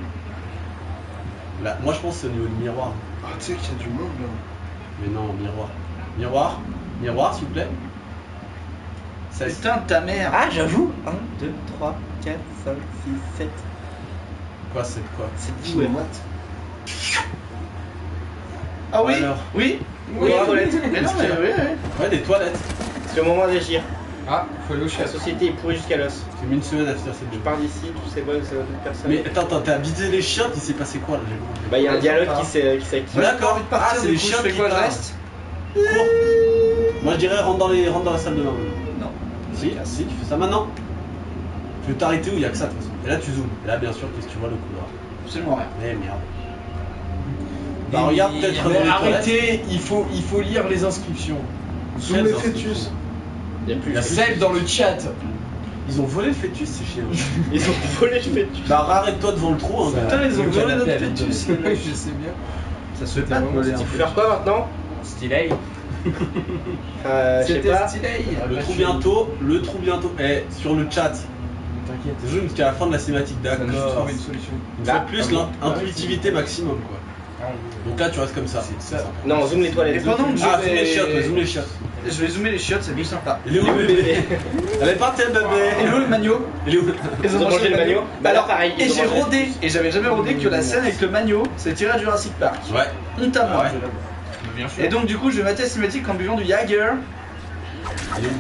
Là, moi, je pense que c'est au niveau du miroir. Ah, tu sais qu'il y a du monde là. Mais non, miroir. Miroir, miroir, s'il vous plaît. Ça, Putain, ta mère. Ah, j'avoue. 1, 2, 3, 4, 5, 6, 7. quoi, c'est quoi? C'est 10, Je ouais. me mate. Ah oui, Alors. oui. Oui, les toilettes. Mais non, mais oui, oui. Ouais, des toilettes. C'est le moment d'agir. Ah, faut aller au La chef. société est pourrie jusqu'à l'os. J'ai mis une semaine à finir cette Je vidéo. pars d'ici, tu sais pas que ça va d'autres personnes. Mais attends, t'as habité les chiens, il s'est passé quoi là? J'ai compris. Bah, il y a un Ouais, dialogue sympa. qui s'active. Moi, j'ai pas D'accord. envie de partir, Ah, c'est du les coup, chiens je fais qui quoi, je parlent. reste Cours. Moi je dirais rentre dans la salle de bain. Non. Si, tu fais ça maintenant. Tu veux t'arrêter où il y a que ça de toute façon. Et là tu zoomes. Et là bien sûr, qu'est-ce que tu vois le couloir? Absolument rien. Mais merde. Bah regarde peut-être dans les toilettes. Arrêtez, il faut lire les inscriptions. Zoom les fœtus. Il y a plus. Il y a plus- Celle dans le chat. Ils ont volé le fœtus, ces chiens. Ils ont volé le fœtus. Bah arrête-toi devant le trou. Hein, Putain, ils ont Le volé notre canapé, fœtus. Oui, je sais bien. Ça se fait pas de voler un Il faut peu. faire quoi maintenant Stylé. Je sais C'était pas. stylé. Le trou bientôt. Eh, sur le chat. T'inquiète. Zoom jusqu'à la fin de la cinématique, Ça va juste d'accord. trouver une solution. Une fois Là. de plus, l'intuitivité maximum quoi. Donc là tu restes comme ça. ça. Non, zoom les toilettes. Et pendant que je Ah, vais- zoom les chiottes, ouais, zoom les chiottes. Je vais zoomer les chiottes, c'est plus sympa. Il est où le bébé? Elle est partie le bébé. Hello le magno. Il est où? Ils ont mangé le magno. Bah là, Alors, pareil, et ils ont j'ai mangé. rodé, et j'avais jamais rodé que la scène avec le magno, c'est tiré à Jurassic Park. Ouais. Honte à moi. Ouais. Bien sûr. Et donc du coup je vais mater la cinématique en buvant du Jaeger. Il est où?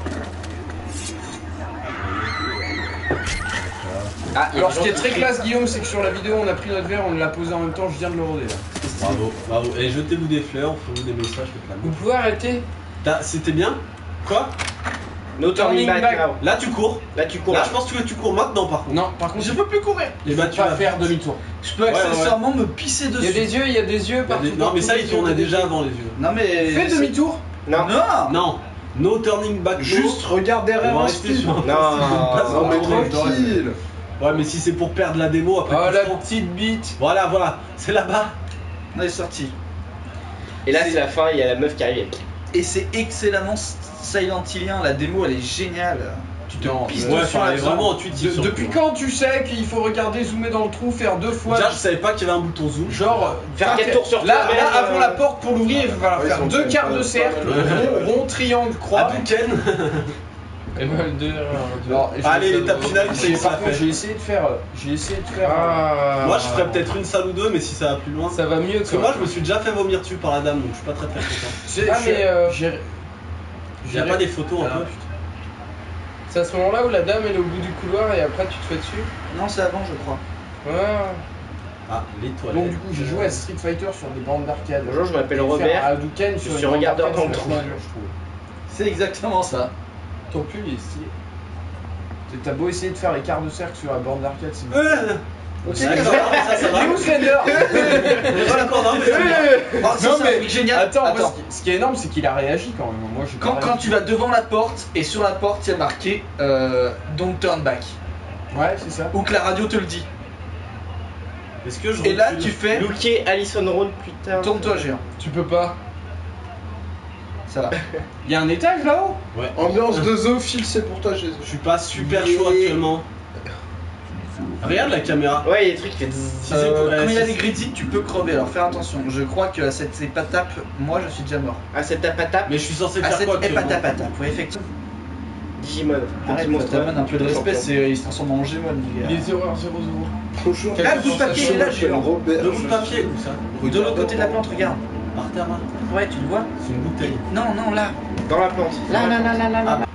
Ah, il y a Alors, des ce qui est gens très qui- classe, Guillaume, c'est que sur la vidéo, on a pris notre verre, on l'a posé en même temps, je viens de le roder là. Bravo, bravo. Et jetez-vous des fleurs, offrez-vous des messages, faites la Vous main. pouvez arrêter? C'était bien? Quoi? No turning Turning back back. now. Là tu cours. Là, tu cours. Là je pense que tu cours maintenant par contre. Non, par contre, Je peux plus courir. il bah, faut tu pas vas faire vite. demi-tour. Je peux Ouais, accessoirement me pisser Il y a dessus. des yeux, il y a des yeux partout. Non mais ça il tournait déjà avant les yeux. Non mais. Fais demi-tour. Non. Non. Non. No turning back. Juste regarde On va derrière un rester speed. sur un- Non. Non mais non, tranquille. Ouais mais si c'est pour perdre la démo après. Oh tout la le temps. petite bite. Voilà, c'est là-bas. On est sorti. Et là, c'est la fin, il y a la meuf qui arrive. Et c'est excellemment Silent Hillien, la démo elle est géniale. Tu te Non, pisses Ouais, dessus enfin, à elle est la vraiment fin. intuitive. sur le Depuis coup. quand tu sais qu'il faut regarder, zoomer dans le trou, faire deux fois Déjà je savais pas qu'il y avait un bouton zoom. Genre, Faire enfin, 4 tours sur là, toi-même, là, avant la porte pour l'ouvrir, il va falloir Ouais, faire ils ont deux fait quarts pas- de cercle, pas- rond, triangle, croix. Hadouken. Et ben, deux erreurs. Allez, l'étape finale, j'ai c'est pas fait. j'ai essayé de faire. Ah. Moi je ferais peut-être une salle ou deux mais si ça va plus loin. Ça va mieux Parce que moi je me suis déjà fait vomir dessus par la dame donc je suis pas très très content. Ah, mais j'ai. Il y a pas des photos un Ah, peu? C'est à ce moment-là où la dame elle est au bout du couloir et après tu te fais dessus. Non, c'est avant, je crois. Ouais. Ah, les toilettes. Donc du coup j'ai joué à Street Fighter sur des bandes d'arcade. Bonjour, je m'appelle Et faire Robert. un Hadouken sur Je suis une bande regardeur d'arcade, dans le c'est trou. vachement dur, je trouve. C'est exactement ça. Ton pull il est stylé. T'as beau essayer de faire les quarts de cercle sur la bande d'arcade, c'est bon. D'accord, ça va. Il est où Slender Voilà, d'accord, non, mais c'est bien. Oh, ça, Non, c'est mais- un truc génial. Attends, Attends. moi, ce qui est énorme c'est qu'il a réagi quand même. Moi, j'ai pas Quand réagi. tu vas devant la porte et sur la porte il y a marqué Don't turn back Ouais, c'est ça. ou que la radio te le dit. Est-ce que je Et là recule tu fais Looké Allison Road, putain. tourne-toi géant. Tu peux pas. Ça va. Il y a un étage là-haut. Ouais. Ambiance de zoophile, c'est pour toi Jésus. Je suis pas super chaud actuellement. Regarde la caméra. Ouais, il y a des trucs qui fait. Si c'est pour- Quand il y a si- des critiques tu peux crever alors fais attention. Je crois que à cette épatape moi je suis déjà mort. Ah, cette tapatape. Mais je suis censé À faire cette quoi actuellement? épatapatap. Ouais effectivement. Digimon. Arrête, Petit monstre. Taman, un peu de respect, il se transforme en Gémon, les gars. Les erreurs 0-0. Bonjour. Ah, le bout de papier, il est là, Je j'ai m'appelle Robert. Deux bouts de papier où ça? De l'autre côté de la plante, regarde. Par terre là? Ouais, tu le vois? C'est une bouteille. Non, non, là. Dans la plante. Là, là, là, là, là, là.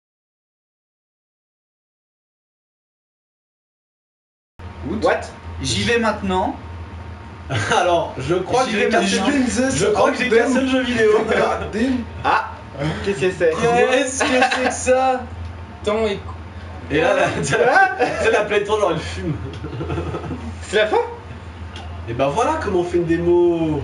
What? J'y vais maintenant. Alors, je crois que J'y j'ai vais cassé maintenant. Je crois que j'ai cassé le jeu vidéo. Ah! Qu'est-ce que c'est? Qu'est-ce que c'est que ça? Temps et. Et là, c'est la Playton, genre elle fume. C'est la fin? Et ben voilà comment on fait une démo.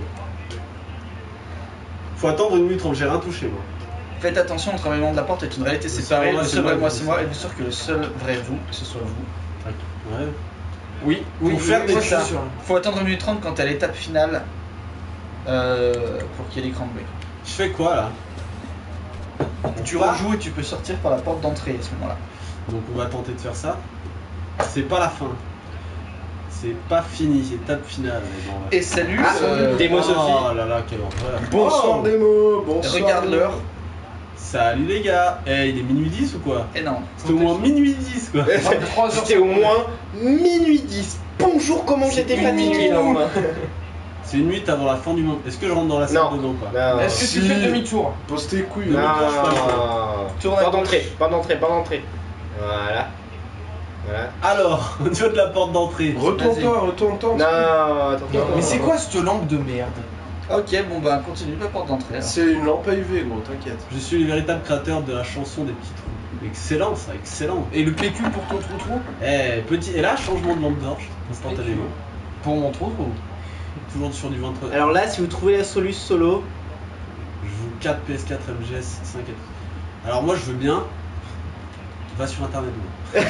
Faut attendre 1 minute 30, j'ai rien touché moi. Faites attention, le travaillement de la porte est une réalité C'est séparée. vrai, Le c'est seul vrai vrai, moi, c'est c'est moi. Et bien sûr que le seul vrai vous, ce soit vous. Ouais. Oui, oui. Pour faire des moi, choses. je suis sûr. Faut attendre 1 minute 30 quand t'es à l'étape finale pour qu'il y ait l'écran de bleu. Je fais quoi là? Tu rejoues et tu peux sortir par la porte d'entrée à ce moment-là. Donc on va tenter de faire ça. C'est pas la fin. C'est pas fini, c'est étape finale. Mais bon, on va- Et salut, Ah, démo Sophie. Oh là là, quelle horreur. Bonsoir Oh, démo, bonsoir. regarde démo. l'heure. Salut les gars. Eh, il est minuit 10 ou quoi? Et non. C'était au moins minuit 10 quoi. 23 heures. C'était au moins minuit 10. Bonjour, comment j'étais fatigué le lendemain. C'est une nuit avant la fin du monde. Est-ce que je rentre dans la salle Non. dedans ou pas Non. Est-ce que tu Si. fais demi-tour? Pose tes couilles. Non. hein. Tourne à Pas gauche. d'entrée, pas d'entrée, pas d'entrée. Voilà. Voilà. Alors, au niveau de la porte d'entrée. Retourne-toi, retourne-toi. Non, attends. Mais c'est quoi cette lampe de merde? Ok, bon bah continue la porte d'entrée. alors. C'est une lampe à UV, gros, t'inquiète. Je suis le véritable créateur de la chanson des petits trous. Excellent ça, excellent. Et le PQ pour ton trou-trou? Eh, petit. Et là, changement de lampe torche, instantanément. Pour mon trou-trou. Toujours sur du 23. Alors là, si vous trouvez la Solus solo, Je joue 4 PS4 MGS 5 et tout. Alors moi je veux bien. Va sur internet. moi.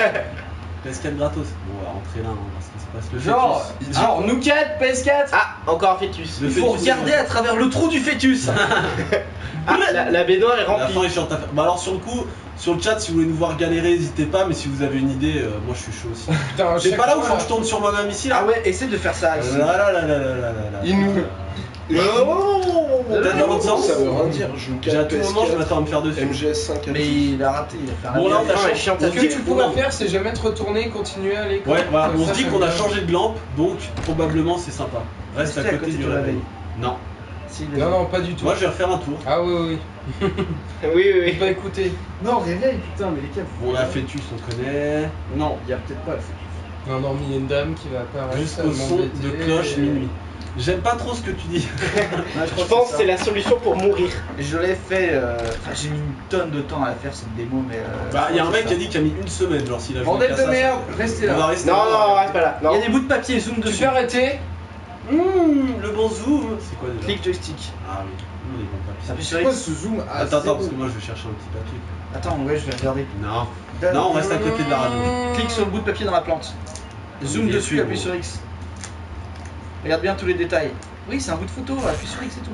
PS4 gratos. Bon, on va rentrer là, on va voir ce qui se passe. Le Genre, nous 4, PS4. ah, encore un fœtus. Le Il faut fœtus, regarder c'est à travers le trou du fœtus. Ah, la baignoire est La fin remplie. est chiante à faire. Bah alors sur le coup, sur le chat, si vous voulez nous voir galérer, n'hésitez pas. Mais si vous avez une idée, moi je suis chaud aussi. Putain, C'est chaque pas là où fois, faut que je tourne sur moi-même ici là. Ah ouais, essaie de faire ça. ici. Là là là là là là là là. Il nous. Peut-être dans l'autre sens. Ça veut rien dire, je joue J'ai à 4 tout moment, je m'attends à me faire dessus. MGS 5 Mais il a raté, il a fait un Bon, là, on a Ah, changé. chiant, On Ce se que dit tu qu'on pourrais a- faire, c'est jamais te retourner, continuer à l'école. Ouais, voilà, Comme on ça, se dit j'aime qu'on a bien. changé de lampe, donc probablement c'est sympa. Reste à Restez côté du réveil. Non. Si, il Non, a- non, pas du tout. Moi je vais refaire un tour. Ah oui, oui, Oui, oui, oui. oui. Pas écouter. Non, réveille, putain, mais les câbles. Bon, la fœtus on connaît. Non, il y a peut-être pas le fœtus. Non, non, mais il y a une dame qui va apparaître. Juste ça va au son m'embêter. de cloche minuit. J'aime pas trop ce que tu dis. Je pense que c'est la solution pour mourir. Je l'ai fait, enfin, j'ai mis une tonne de temps à la faire cette démo, mais. Bah, y a un mec qui a dit qu'il a mis une semaine, genre s'il a joué Bordel qu'à de ça, merde, c'est- restez On va là. rester Non, là. non, reste pas là. Il Non. y a des bouts de papier, zoom Tu dessus. peux arrêter? Le bon zoom. C'est quoi déjà? Clic joystick. Ah oui, nous les bons papiers. Appuie sur Quoi X. ce zoom Attends, attends, parce que moi je vais chercher un petit papier. Attends, ouais, je vais regarder. Non. Non, on reste à côté de la radio. Clique sur le bout de papier dans la plante. Zoom Il y a dessus, plus, appuie gros. sur X. Regarde bien tous les détails. Oui, c'est un bout de photo, appuie sur X et tout.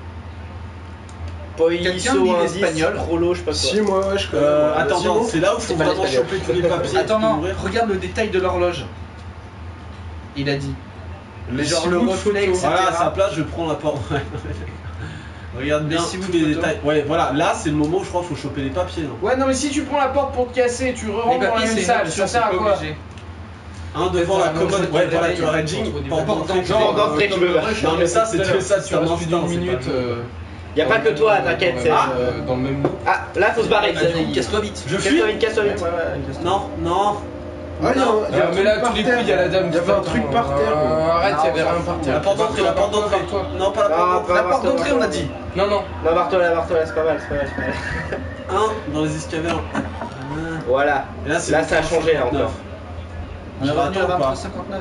Quelqu'un Poiso, lit indice, l'espagnol. prolo, je sais pas quoi. Si, moi, ouais, je connais. Attends, Simon, attends, c'est là où faut C'est pas vraiment l'espagnol. choper tous les papiers. Attends, tu peux non, ouvrir. regarde le détail de l'horloge. Il a dit. Les Genre six le bouts de reflet, photos. etc. Voilà, à sa place, je prends la porte. Regarde bien Les six tous bouts les de photos. détails. Ouais, voilà, là c'est le moment où je crois qu'il faut choper les papiers. Non Ouais, non, mais si tu prends la porte pour te casser, tu Les re-rentres dans la papiers, même c'est salle, une ça option, sert à c'est pas quoi? obligé. Un devant la commode. Ouais, voilà, tu as Raging, porte d'entrée. Porte d'entrée, tu veux pas. Non, mais ça, c'est que ça, Tu c'est un restes instinct. d'une minute. Y a pas que toi, t'inquiète. c'est- Dans le même. Ah, là, faut se barrer. Vas-y, casse-toi vite. Je fuis. Casse-toi vite, casse-toi vite. Non, non. Ah, il y a un Ah, mais truc là, par tous les terre. coups, il y a la dame Il y qui avait un t'attend. truc par terre. gros. Arrête, il y avait rien par terre. La porte d'entrée, la porte d'entrée. Barre-toi. Non, pas la porte d'entrée. La porte d'entrée, on a dit. Non, non. Non, barre-toi là, c'est pas mal, c'est pas mal, c'est pas mal. Un dans les escavers. Voilà. Et là, c'est Là, ça a changé, là, encore. On est Je revenu à l'attends pas. 23,59.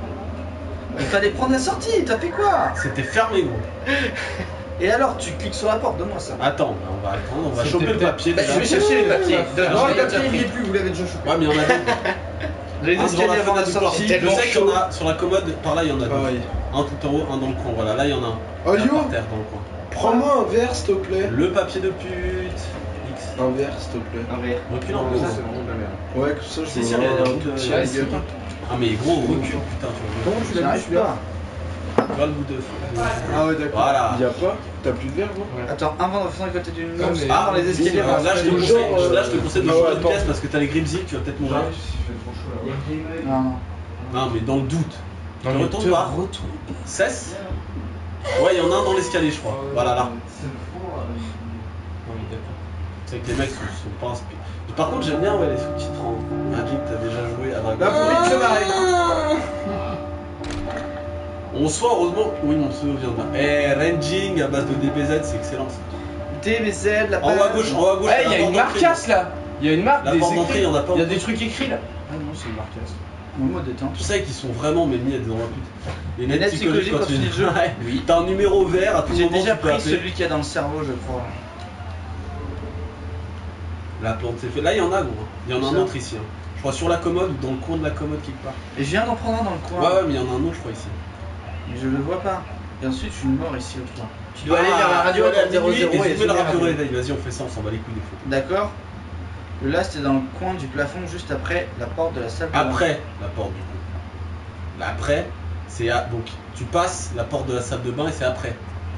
Il fallait prendre la sortie, t'as fait quoi? C'était fermé, gros. Et alors, tu cliques sur la porte, donne-moi ça. Attends, on va attendre, on va C'était choper le peut-être- papier. Bah, déjà. je vais chercher les papiers. Non, les le papier, il y est plus, vous l'avez déjà chopé. Ouais, mais il y en a deux. Les Un devant escaliers la avant la fenêtre du sortie. sortie. Je sais qu'il y en chaud. a sur la commode, par là il y en a deux. Pareil. Un tout en haut, un dans le coin. Voilà, là il y en a un. Oh, Là, Yo, par terre dans le coin. prends-moi un verre, s'il te plaît. Le papier de pute. X. Un verre, s'il te plaît. Un verre. Recule un peu. Ça, c'est vraiment de la merde. Ouais, comme ça, je Si, me si, vois regarde, un regarde, truc regarde. sur Ouais, la c'est gueule. bon. Ah, mais gros, recule, putain, tu vois. Comment tu J'y l'as mis arrive celui-là? pas. Vois le bout de. Ah ouais, d'accord. Voilà. Y'a pas T'as plus de verre, gros Attends, un vent à côté d'une Non, mousse, mais- un dans les escaliers. Alors là, je te Genre, conseille, là, je te conseille de ah changer ouais, de attends. pièce parce que t'as les gripsies, tu vas peut-être mourir. Non, non. Non, mais dans le doute. Non, Tu mais retournes te pas. retourne. Cesse. Ouais, il y en a un dans l'escalier, je crois. Voilà, là. Non, mais d'accord. C'est que les mecs sont pas inspirés. Par contre, j'aime bien ouais, les sous-titres en Magic, t'as déjà joué à Dragon Là, faut vite se barrer. On soit heureusement. Oui, mon pseudo vient de là. Eh, ranging à base de DBZ, c'est excellent. ça. DBZ, la En haut à gauche, en haut à gauche. Eh, il y a la une porte d'entrée. marcasse là. Il y a une marque La des porte d'entrée, écrits. il y en a pas Il y a encore. des trucs écrits là. Ah non, c'est une marcasse. Moi, détente. Tu sais qu'ils sont vraiment mais mis à des endroits plus. Les Les nettes nettes psychologiques quand tu psychologiques dis le jeu. Ouais. Oui. T'as un numéro vert à tout J'ai moment. déjà tu peux pris appeler. celui qu'il y a dans le cerveau, je crois. La plante c'est fait. Là, il y en a, gros. Il y en a un Ça. autre ici. hein. Je crois sur la commode ou dans le coin de la commode quelque part. Et je viens d'en prendre un dans le coin. Ouais, ouais, mais il y en a un autre, je crois, ici. Mais je le vois pas. Et ensuite, je suis mort ici au toit. Tu dois aller vers la radio tu dois aller à 00 minuit et et zoomer la zoomer radio la réveil. Vas-y, on fait ça, on s'en bat les couilles des photos. D'accord. Le last est dans le coin du plafond, juste après la porte de la salle. de bain. Après la porte du coup. Là, après, c'est donc tu passes la porte de la salle de bain et c'est après.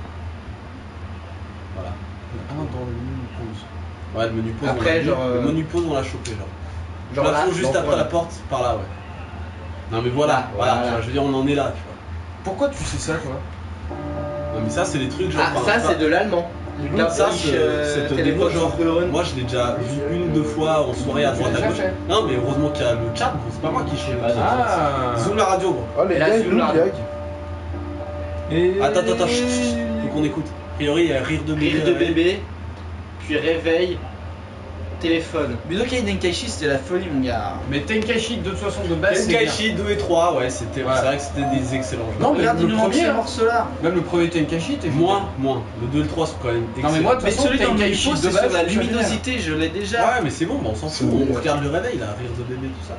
Voilà. Ah, dans le menu pause. Ouais, le menu pause. Après, on l'a vu. genre, Le menu pause, on l'a chopé, genre. Genre Plafond là, juste dans le après coin, la là. porte, par là, ouais. Non mais voilà, Là, voilà. voilà. Je veux dire, on en est là, tu Pourquoi tu sais ça, toi? Non, mais ça, c'est les trucs genre. Ah, enfin, ça c'est de l'allemand. Ça, cette démo, genre, moi je l'ai déjà vu une ou deux fois en soirée à droite à gauche. Non, mais heureusement qu'il y a le chat, gros, c'est pas moi qui chie. Ah. Zoom la radio, gros. Oh, les Et là, gars, zoom nous, là. gag. Et... Attends, chut, faut qu'on écoute. A priori, il y a rire de bébé. Rire de bébé, puis réveil, téléphone. Budokai Tenkaichi c'était la folie mon gars. Mais Tenkaichi de toute façon de base, c'est bien. Tenkaichi 2 et 3, ouais, c'était Ouais. c'est vrai que c'était des excellents jeux. Non, mais Regarde, il le nous manque premier, ce hein. morceau là. Même le premier Tenkaichi était Moins. Le 2 et le 3 sont quand même excellents. Non, mais moi, de Mais toute façon, celui dans le Tenkaichi Mifo de c'est base, sur la je suis luminosité, je l'ai déjà. Ouais, mais c'est bon, bah, on s'en fout. On regarde le réveil là, rire de bébé, tout ça.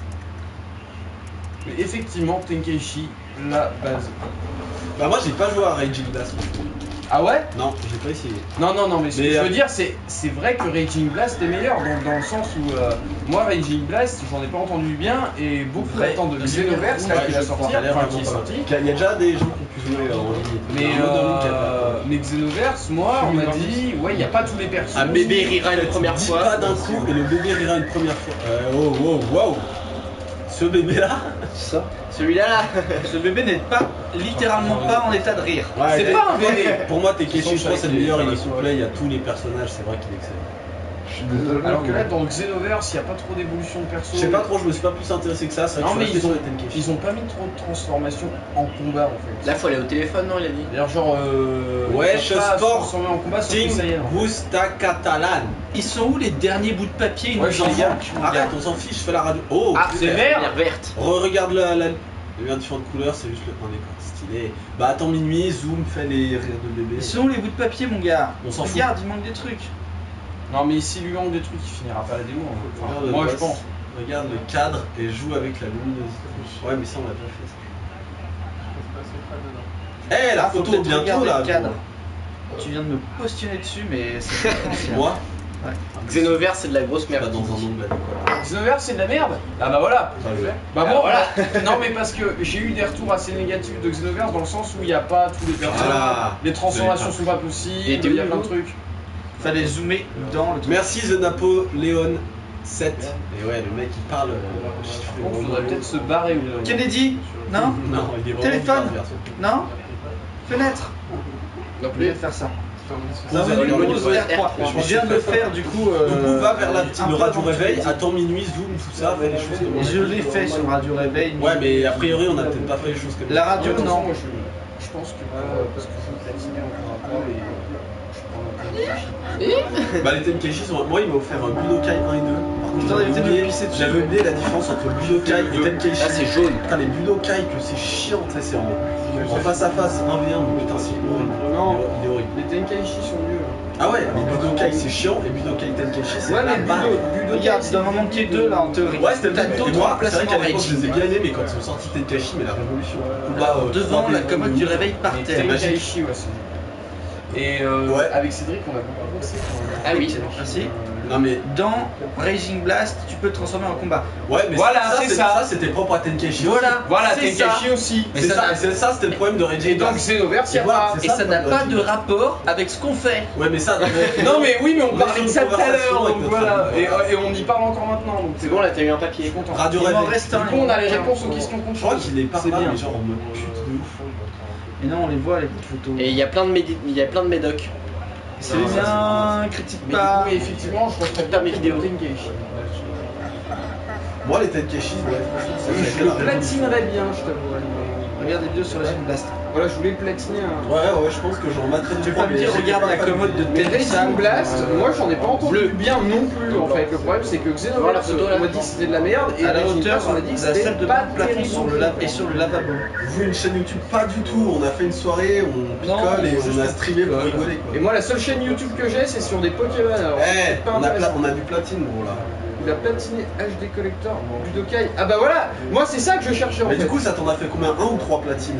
Mais effectivement, Tenkaichi, la base. Bah, moi j'ai pas joué à Raging Blast. Ah ouais? Non, j'ai pas essayé. Non, mais ce que Mais, je veux dire, c'est vrai que Raging Blast est meilleur dans le sens où moi, Raging Blast, j'en ai pas entendu du bien et beaucoup Ouais. attendent de Xenoverse là Ouais, qui va je crois, sortir, ça a l'air enfin vraiment qui est pas mal. sorti. Il y a déjà des gens qui ont pu jouer en ligne. Mais, Il y a un mode en ligne qui a pas- mais Xenoverse, moi, on m'a dit, ouais, il n'y a pas tous les persos. Un bébé rira une première Dis fois. pas d'un coup et le bébé rira une première fois. Wow. Ce bébé là. Ça. Celui-là là. Ce bébé n'est pas littéralement pas en état de rire. C'est pas un bébé. Pour moi, Tenkaichi, je pense que c'est le meilleur. Il est Ouais. complet, il y a tous les personnages, c'est vrai qu'il est excellent. Je suis désolé. Alors que mais- là, dans Xenoverse, il n'y a pas trop d'évolution de perso. Je sais pas trop, je me suis pas plus intéressé que ça. C'est vrai Non, que mais je suis ils ont, resté sur les Tenkaichi. ils ont pas mis trop de transformation en combat en fait. Là, faut aller au téléphone, non, il a dit. D'ailleurs, genre. Ouais, ils je peuvent pas se sport. transformer en combat sauf Ting les Saiyans. Gusta Catalan. Ils sont où les derniers bouts de papier il Ouais, nous je en les gars. manque, mon gars. Arrête, on s'en fiche, je fais la radio. Oh, Ah, c'est la vert. lumière verte. Regarde la. Il y a différentes couleurs, c'est juste le. Un décor stylé. Bah, attends minuit, zoom, fais les rires de bébé. Ils sont où les bouts de papier mon gars? On s'en fout. Regarde, il manque des trucs. Non, mais s'il lui manque des trucs, il finira pas la démo. Enfin, Regarde le moi, je boss, pense. Regarde le cadre et joue avec la luminosité. Ouais, mais ça, on l'a déjà fait ça. Eh, la Ah, faut photo peut-être bientôt regarder là. le cadre. gros. Tu viens de me postionner dessus, mais c'est C'est moi. Xenoverse, c'est de la grosse Pas merde. dans un onglet adéquat. Xenoverse, c'est de la merde. Ah bah voilà. Pas joué. Bah Ah, moi, voilà. non mais parce que j'ai eu des retours assez négatifs de Xenoverse dans le sens où il n'y a pas tous les personnages, Voilà. les transformations sont pas possibles, Et il y a plein de où trucs. fallait zoomer dans le truc. Merci The Napoléon 7. Et ouais, le mec il parle. Par contre, faudrait peut-être se barrer ou non. Kennedy? Non? Non, il est vraiment Téléphone? bizarre, ce perso. Non? Fenêtre? Non Je vais plus. faire ça. Non, mais le le menu menu poste R3. Je viens de le faire du coup. Du coup, va vers un le peu radio avant que tu réveil, l'aies dit. attends minuit, zoom, tout ça, fais les choses de Et je l'ai fait sur Radio Réveil. Ouais, mais a priori, on a peut-être pas fait les choses comme La ça. radio, non. Moi, je pense que parce que je veux platiner encore un peu et je prends un peu. Bah, les Tenkaichi sont. Moi, il m'a offert un Budokai 1 et 2. Par contre, Putain, il était oublié- de pisser dessus. j'avais oublié la différence entre Budokai et Tenkaichi. Là, c'est jaune. Putain, les Budokai, que c'est chiant, tu sais, c'est en face à face, 1v1, mais putain, c'est horrible. Non. Il est horrible. Les Tenkaichi sont mieux. Ah ouais, les Budokai, c'est chiant, et Budokai Tenkaichi, c'est Ouais, la mais barre. Regarde, il doit en manquer deux là en théorie. Ouais, c'était le T'as même. Et d'autres moi, c'est vrai emplacements qu'à l'époque, je les ai Raging. bien aimés, mais quand ils sont sortis Tenkaichi, mais la révolution. Alors, devant la commode du réveil par Les terre. Tenkaichi, ouais, c'est. Et Ouais. avec Cédric, on a beaucoup bossé. Ah oui. Merci. Non, mais. Dans Raging Blast, tu peux te transformer en combat. Ouais, mais Voilà, c'est ça. c'était propre à Tenkaichi. Voilà. Voilà, c'est Tenkaichi ça. aussi. Mais ça, c'était le problème de Raging Et donc Blast. Xenoverse, il y a Voilà, pas. c'est Et ça n'a pas de rapport avec ce qu'on fait. Ouais, mais ça. Non mais oui, mais on On est parlait sur de une ça tout à conversation l'heure, avec donc notre voilà. ami. Et on y parle encore maintenant, donc C'est bon, là, t'as eu un Je papier. suis content. Radio Il m'en Réveil. reste un. Du coup, on a les réponses aux questions qu'on Je crois qu'il est pas C'est mal, bien. mais genre en mode pute de ouf. Et non, on les voit les photos. Et il y a plein de médocs. C'est Non, bien, critique Mais du pas. coup, effectivement, je préfère Putain, mes vidéos. Tenkaichi. Moi, les Tenkaichi, ouais, franchement, Je le platinerais bien, je t'avouerais. Regarde les vidéos sur Raging Blast. Voilà, je voulais platiner un. Ouais, je pense que j'en mettrais Tu peux pas me dire, regarde la commode de Mais Telsa. Raging Blast, moi j'en ai pas entendu du bien non plus en fait. Le problème c'est que Voilà Xenoverse, la photo, là. on m'a dit que c'était de la merde et À la Raging hauteur Blast, on m'a dit que de la c'était salle de pas plafond terrible sur non le plus. lab et sur le lavabo. Vu une chaîne YouTube, pas du tout. On a fait une soirée, on picole et on a streamé pour rigoler quoi. Et moi la seule chaîne YouTube que j'ai c'est sur des Pokémon alors. Eh, c'est pas on a intéressant. du platine gros là. Il a platiné HD Collector Budokai. Ah bah voilà, moi c'est ça que je cherchais en Mais fait. du coup, ça t'en a fait combien? 1 ou 3 platines?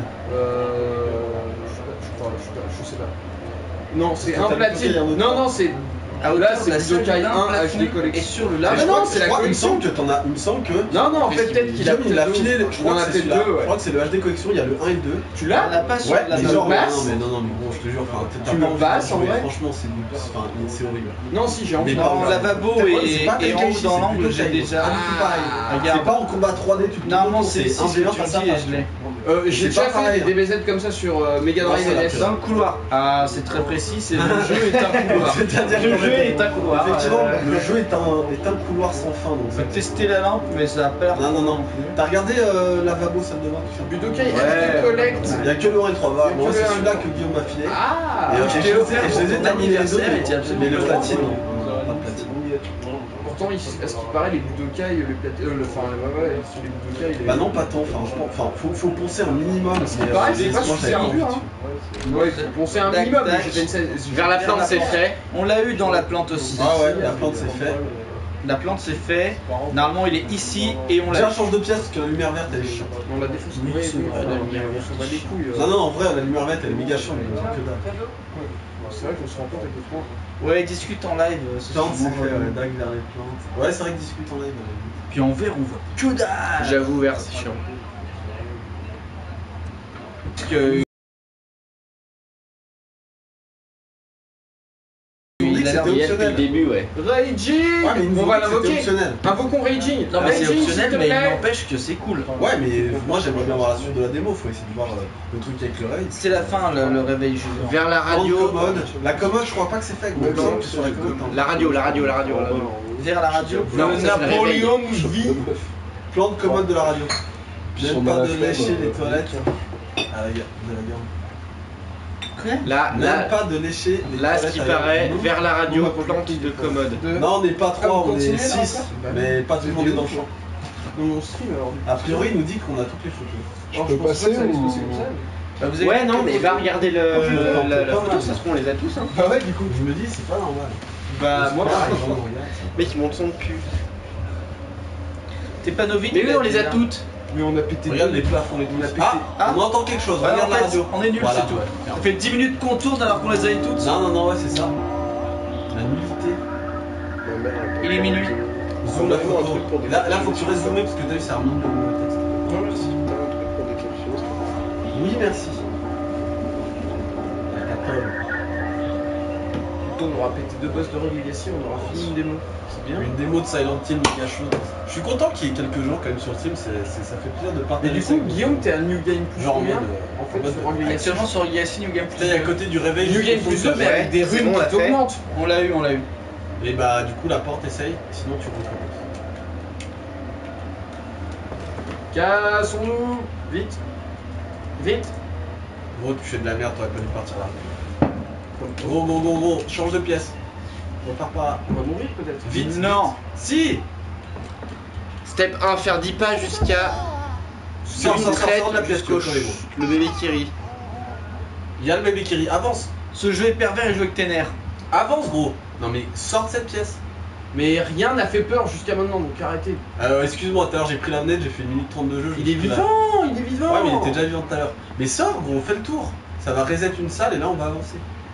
Je sais pas. Non, c'est Parce que un t'as platine. bloqué un autre. Non, c'est. À Là, hauteur c'est de la salle Budokai d'un 1 plafond HD et Collection. sur le Ah, lab. mais non, c'est la Il me collection. semble que t'en as. Il me semble que. Non, en fait, peut-être qu'il a Guillaume, il a peut-être filé. deux. Je Il crois en que a c'est peut-être celui-là. deux, Je ouais. crois que c'est le HD collection. Il y a le 1 et le 2. Tu On l'as n'a pas sur Ouais, la mais tu genre, le passes non, mais bon, je te jure, enfin, Tu t'as le pas envie de passes, en jouer, vrai franchement, c'est horrible. Non, si, j'ai envie. Mais En pas- lavabo C'est pas- et c'est pas en haut Tenkaichi, dans c'est l'angle, Budokai. j'ai déjà. Pas du tout pareil. Regarde. C'est pas en combat 3D, tu te Normalement, tournes, c'est un ce que V1 tu face à dis et face. je l'ai. J'ai C'est déjà pas fait pareil, des DBZ comme ça sur Mega Non, Drive c'est la NS. Dans le couloir. Ah, c'est très précis, c'est le jeu est un couloir. C'est-à-dire Le qu'en jeu fait, est un couloir. Effectivement, le jeu est un couloir sans fin. Donc On peut tester la lampe, mais ça a pas l'air. Non. T'as regardé Lavabo, salle de bain, tout ça? Budokai Ouais. Collect. Il y a que le 1 et le 3. Voilà. Il y a Moi, que c'est le celui-là 1. que Guillaume m'a filé. Ah. Et je t'ai offert je les ai pour ton terminés les deux, anniversaire et tu as absolument mais le le platine, droit. non, pas de platine. Pourtant, à ce qui paraît, les Budokai, les Budokai. Bah non, pas tant. Faut poncer un minimum. Ce qui paraît, c'est pas moi, super j'avais dur. pas Hein. Ouais, bon, c'est un Tac, minimum. tac. Mais j'ai fait une Vers la plante, c'est fait. On l'a eu dans la plante aussi. Ah ouais, la plante c'est fait. La plante c'est fait. Normalement il est ici et on l'a. Déjà change de pièce parce que la lumière verte elle est chiante. On l'a défoncé. Oui, c'est vrai, la lumière on s'en bat les couilles. Non, en vrai la lumière verte elle est méga chiante. mais que dalle. C'est vrai qu'on se rend compte à quel point. Ouais, discute en live. Plante c'est fait, ouais, dague vers les plantes. Ouais, c'est vrai que discute en live. Puis en vert on voit que dalle. J'avoue, vert, c'est chiant. Parce que- On dit que Il a l'air c'était Hier, depuis le optionnel. début, ouais. Raging. Ouais, mais ils nous On ont va dit que c'était l'invoquer. optionnel. Invoquons Raging. Non mais c'est Raging, optionnel, s'il te mais il plaît. n'empêche que c'est cool. Ouais, mais moi j'aimerais bien voir la suite de la démo. Faut essayer de voir le truc avec le raid. C'est la fin le réveil Julien. Vers la Radio. radio. Commode. La commode, je crois pas que c'est fait. Ouais, Il me semble non, que sur la commode. La radio. Vers la radio. Non, ça, c'est le réveil. vit. Plante commode de la radio. J'aime Sur pas la de fenêtre, lécher les ouais. toilettes. À la gare, de la gare. Quoi Là, N'aime pas de lécher les là, ce toilettes qui à la paraît, gare. vers la radio, plante de commode. Non, on n'est pas Ah, 3, vous on est continuez, là, 6. encore Mais pas tout le monde est dans le champ. On stream alors. A priori, il nous dit qu'on a toutes les photos. Je peux passer ou... Bah, vous avez Ouais, non, mais va regarder Oh, putain, la pas photo, mal. ça se trouve, on les a tous, hein. Bah ouais, du coup, je me dis, c'est pas normal. Bah, moi, pareil, pareil. regarde, Mec, ils montent son cul. T'es pas novice. Mais oui, on les a toutes. Mais on a pété. Regarde les plafonds, les On a tous. pété. Ah, on entend quelque chose, Ouais, regarde en la fait, radio. on est nuls, Voilà, c'est tout. ouais. Ça fait 10 minutes qu'on tourne alors qu'on les a eu toutes. Non, ouais, c'est ça. La nullité. Il est minuit. Zoom la photo. Là, faut que tu restes zoomé parce que Dave, ça remonte le texte. Non, merci. T'as un truc pour déclencher. Oui, merci. La capole. On aura pété 2 boss de relégation, on aura fini une démo. C'est bien. Une démo de Silent Hill méga chaude. Je suis content qu'il y ait quelques gens quand même sur Steam, ça fait plaisir de Et partager. du ça coup, avec vous. Guillaume, t'es à New Game Plus Genre en combien mode, en fait, en mode- sur Relégation. Actuellement sur Legacy New Game Plus. Putain, à côté du réveil. New juste Game au fond Plus de 2, la mais porte. avec des c'est runes bon, on l'a qui fait. t'augmentent. On l'a eu, on l'a eu. Et bah, du coup, la porte essaye, sinon tu retrouves. Cassons-nous. Vite. Vite. Gros, tu fais de la merde, t'aurais pas dû partir là. Gros, change de pièce. Repars par là. On va mourir peut-être. Vite. Non. Si. Step 1, faire 10 pas jusqu'à Sors une traite de la pièce, jusqu'au tu vois, gros. le bébé qui rit. Il y a le bébé qui rit, avance. Ce jeu est pervers et joue avec tes nerfs. Avance, gros. Non, mais sors de cette pièce. Mais rien n'a fait peur jusqu'à maintenant, donc arrêtez. Excuse-moi, tout à l'heure j'ai pris la manette, j'ai fait 1 minute 30 de jeu. je me Il est suis pris la- vivant, il est vivant. Ouais, mais il était déjà vivant tout à l'heure. Mais sors, gros, fais le tour. Ça va reset une salle et là on va avancer.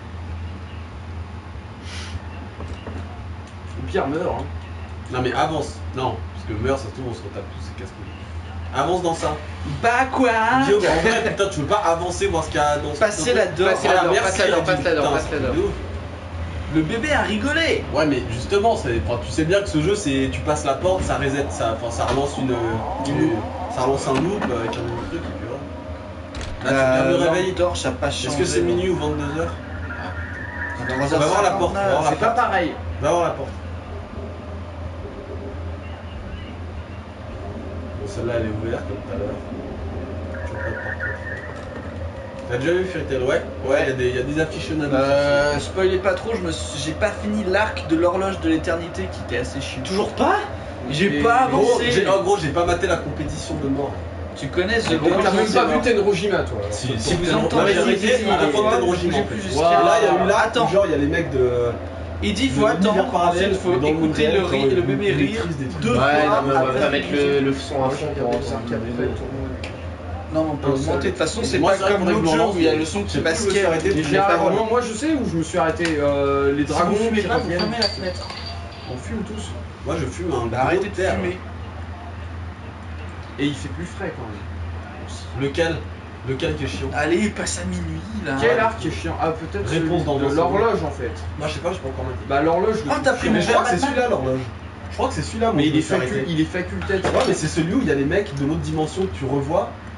Ou pire, meurt. Hein. Non, mais avance. Non, parce que meurt, ça se trouve, on se retape tous ces casse-couilles. Avance dans ça. Bah quoi Guillaume, en vrai, putain, tu veux pas avancer, voir ce qu'il y a dans ce Passer la dent. Passer la dent, merci, passe la dent, il a passe dit, la dent, putain, passe la c'est dent. de ouf. Le bébé a rigolé. Ouais, mais justement, tu sais bien que ce jeu, c'est tu passes la porte, ça reset, ça relance ça relance un loop avec un nouveau truc, et puis voilà. Là, tu viens de le réveiller. torche a pas changé. Est-ce que c'est minuit ou 22h On va voir la porte. On va voir la C'est pas porte. pareil. Va voir la porte. Bon, celle-là, elle est ouverte comme tout à l'heure. Toujours pas de porte. T'as déjà vu Fairy Tail? Ouais, il y a des affiches nano. Spoilez pas trop, j'ai pas fini l'arc de l'horloge de l'éternité qui était assez chiant. Toujours pas J'ai Et- pas Gros, avancé. gros, j'ai pas maté la compétition de mort. Tu connais The Donc t'as même pas vu Tenrojima. Tenrojima, toi. alors. Si vous Non, entendez j'ai arrêté Zizi, à la fin de il est- Tenrojima, bougez en plus fait. jusqu'à- Là, il y a eu là, Attends. genre, il y a les mecs de. Il dit faut de attendre, l'univers parallèle, ensuite faut mais dans le monde écouter réel, le, genre, le ils bébé rire maîtrisent des trucs. 2 Ouais, fois non, mais on va après pas mettre le son à fond pour Non, on peut augmenter. De toute façon, c'est Moi, pas c'est vrai comme qu'on l'autre me jeu lance, où il y a mais le son qui j'ai plus masquait voulu arrêter les pour J'ai paroles. moi je sais où je me suis arrêté. Les dragons Si vous qui fumez pas, vous reviennent. fermez la fenêtre. On fume tous. Moi, je fume un. Bah, arrêtez de terre. fumer. Et il fait plus frais quand même. Lequel qui est chiant? Allez, passe à minuit là. Quel arc est chiant? Ah, peut-être Réponse celui dans de un l'horloge en fait. Moi, je sais pas, je peux encore mater. Bah, l'horloge. Oh, t'as pris mon Mais je crois que c'est Batman. celui-là l'horloge. Je crois que c'est celui-là. moi, Mais je il me est, suis arrêté. il est facultatif. Ouais, mais c'est celui où il y a les mecs de l'autre dimension que tu revois.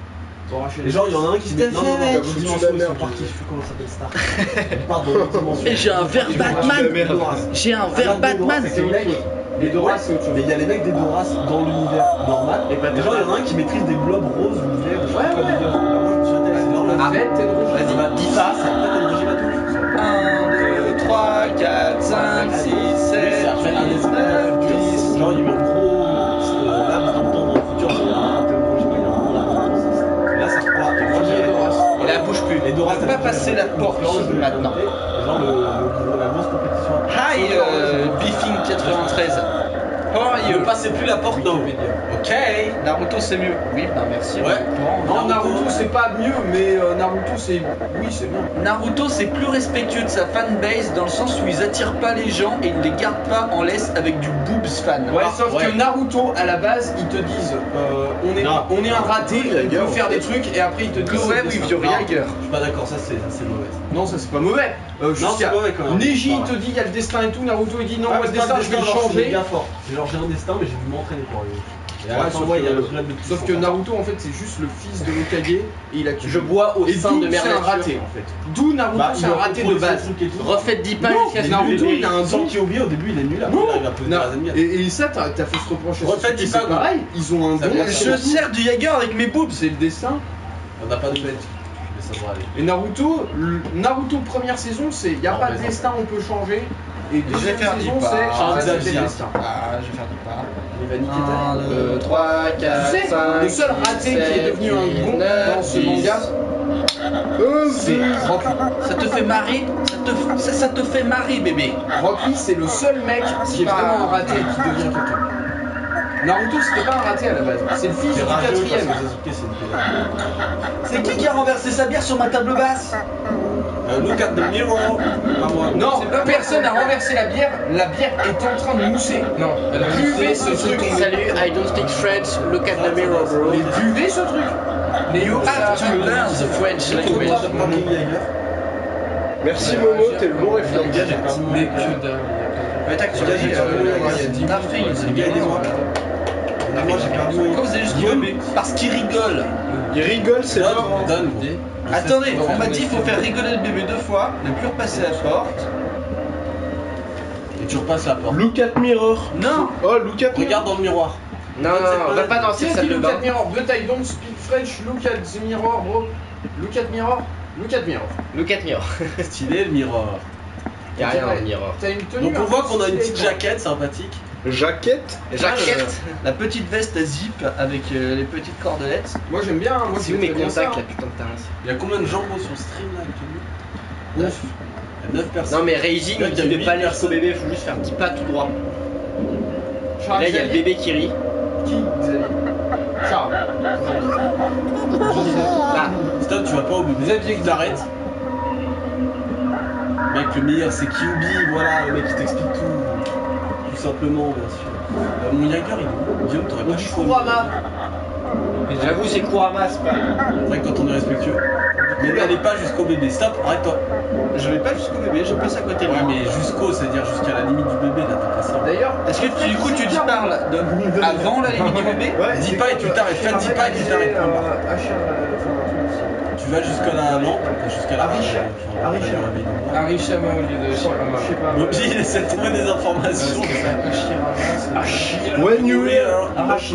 Et genre, il y en a un qui se met. Non, non, non, fait, l'autre mec. dimension, ils sont partis, je sais plus comment ça s'appelle Star. Ils partent dans l'autre dimension. Et j'ai un verre Batman. J'ai un verre Batman. C'est les mecs. Les Doras, mais il y a les mecs des Doras dans l'univers normal. Et genre, il y en a un qui maîtrise des globes roses ou verts. Je sais pas quoi dire. Moi, je me suis intéressé dans le. Arrête, t'es drôle. Vas-y, bah, dis ça, ça peut être une régime à tout. 1, 2, 3, 4, 5, 6, 7, Après, un des 8, 9, 10. genre, il y a eu un gros laps de temps dans le futur. C'est un théologie, il y a un gros laps de temps. Là, ça reprend. Et moi, j'ai les Doras. Et là, bouge plus. Les Doras, On peut pas passer la porte maintenant. Genre, la grosse compétition. Hi, Biffing 93. How are Ne you? passez plus la porte, non. Ok. Naruto, c'est mieux. Oui, bah merci. Ouais. Non, Naruto c'est pas mieux, mais Naruto c'est. Oui, c'est bien. Naruto, c'est plus respectueux de sa fanbase dans le sens où ils attirent pas les gens et ils ne les gardent pas en laisse avec du boobs fan. Ouais, sauf ouais. que Naruto, à la base, ils te disent Non. on est un raté, on peut faire des trucs, et après ils te disent. Go away with your Yager. Je suis pas d'accord, ça c'est mauvais. Non, ça c'est pas mauvais. c'est mauvais quand même. Neji il Voilà. te dit il y a le destin et tout, Naruto il dit non, Ah, moi le c'est pas destin je vais le genre, je suis changer. méga fort. C'est genre j'ai un destin, mais j'ai dû m'entraîner pour arriver. Et à Ouais, la fin, sauf ouais, il y a que- le club de plus Sauf que fort. Naruto en fait c'est juste le fils de Hokage et il a tué. Je bois au Et sein d'où de c'est un merde. raté en fait. D'où Naruto Bah, c'est un raté de base. Refaites 10 pages Non, jusqu'à ce Naruto, que il a un Sans don. qui oublié au début il est nul, après il arrive à poser Non, la ennemis. et ça t'as fait se reprocher. à Refaites Sasuke, Ipa, c'est quoi. pareil, ils ont un Ça don. vient de Je sers du Yager avec mes boobs. C'est le destin. On n'a pas de bête. Mais ça devrait aller. Et Naruto première saison c'est y a Non, pas mais de non. destin on peut changer. Et Je vais deuxième faire saison 10 pas. c'est Charles changer Xavier. le destin. Ah, je vais faire du pas. Il va niquer ta 1, 2, 3, 4, Tu sais, 5. le seul raté qui est devenu un bon dans ce manga, c'est Rock Lee. Ça te fait marrer ça te fait marrer, bébé. Rock Lee, c'est le seul mec qui est vraiment un raté qui devient quelqu'un. Naruto, c'était pas un raté à la base, c'est le fils C'est du rageux parce que quatrième. Sasuke c'est une pédale. C'est qui a renversé sa bière sur ma table basse? Look at the mirror. Pas moi. Non, personne n'a renversé la bière est en train de mousser. Non, buvez ce truc. Salut, I don't speak French, look at the mirror, bro. Mais buvez ce truc. Mais You have to learn the French language. Merci Momo, t'es le bon réflexe. Mais que dalle. Mais t'as que tu Gars, l'as dit, j'ai perdu le gars. nothing. Le gars, aidez-moi. Moi j'ai perdu. Pourquoi vous avez juste dit bébé? Parce qu'il rigole. Il rigole, c'est mort. Donne. Attendez, on m'a dit il faut faire rigoler le bébé 2 fois, ne plus repasser la porte. Et tu repasses la porte. Look at mirror. Non. Oh, look at mirror. Regarde dans le miroir. Non, non, va pas dans cette Qu'est-ce salle dit de look bain. at mirror? But I don't speak French, look at the mirror, bro. Look at mirror, look at mirror. Look at mirror. Stylé le miroir. Y'a rien dans le mirror. T'as une tenue. Donc on un voit peu qu'on a une stylée, petite quoi. jaquette sympathique. Jaquette. Jaquette. La petite veste à zip avec les petites cordelettes. Moi j'aime bien, moi C'est je où mes fais bien ça, contacts, hein. la putain de tasse? Il y a combien de gens gros, sur le stream là actuellement 9. Il y a 9 personnes. Non, mais Reijing, Là, il il y a dit de huit pas lire personnes. son bébé, faut juste faire 10 pas tout droit. Charles Là, il y a le Xavier. bébé qui rit. Qui Xavier Charles. Là, Stop, tu vas pas au bébé. Xavier, t'arrêtes. Mec, le meilleur c'est Kyubi, voilà, le mec qui t'explique tout. Tout simplement, bien sûr. Mon Yager, il est où Guillaume, t'aurais On pas dit choisi. Kurama. j'avoue, c'est Kurama, c'est pas. C'est vrai que quand on est respectueux. Mais n'allez pas jusqu'au bébé, stop, arrête-toi. Je vais pas jusqu'au bébé, je passe à côté de Ouais, lui. mais jusqu'au, c'est-à-dire jusqu'à la limite du bébé, là, t'as pas ça. D'ailleurs, Est-ce que du coup tu parles de avant la limite du bébé? Ouais, Dis pas et tu t'arrêtes, fais 10 pas et tu t'arrêtes. Tu vas jusqu'à la lampe, jusqu'à la Arishama au lieu de Shirama. Je sais pas. Mobi, il essaie de trouver des informations. When you hear.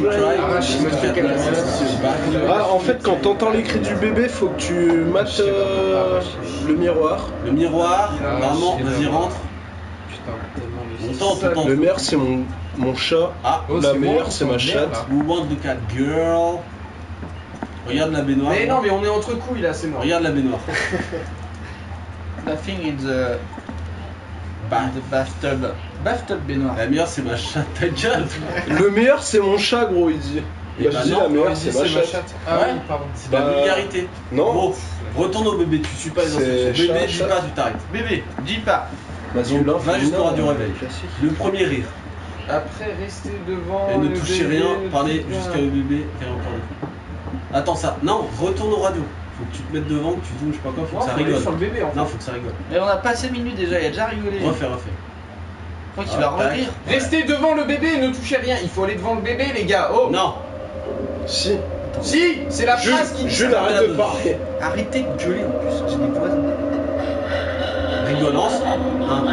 Ah, en fait, quand t'entends les cris du bébé, faut que tu mates le miroir. Le miroir, normalement, vas-y, rentre. On tente, on tente. Le meilleur, c'est mon chat. Ah, La meilleure, c'est ma chatte. we want the cat girl. Regarde la baignoire. Mais non, mais on est entre couilles là, c'est mort. Regarde la baignoire. Nothing in the bathtub. Bathtub baignoire. La meilleure, c'est ma chatte, ta gueule. Le meilleur, c'est mon chat, gros, il dit. Eh Bah, bah je dis non, la meilleure, il c'est dit ma c'est ma chatte. chatte. Ah Ouais. oui, pardon. C'est de la Bah, vulgarité. non. Bon, retourne au bébé, tu suis pas les C'est instructions. Bébé, chat, dis chat. pas, tu t'arrêtes. Bébé, dis pas. Masculin, Va jusqu'au féminin, radio réveil. classique. Le premier rire. Après, rester devant. Et ne le touchez bébé, rien, ne parlez touchez jusqu'à rien. le bébé, faire encore des fois. Attends ça, non, retourne au radio. Faut que tu te mettes devant, que tu zoomes, je sais pas quoi, faut Non, que ça faut aller rigole. sur le bébé en fait. Non, faut que ça rigole. Mais on a passé minutes déjà, il a déjà rigolé. Refais. Je crois qu'il va rire. Restez devant le bébé et ne touchez rien. Il faut aller devant le bébé, les gars. Oh Non, Si. Si, c'est la phrase qui. Jules, arrête de parler. Arrêtez de gueuler en plus, j'ai des voisins. Rigolance. 1,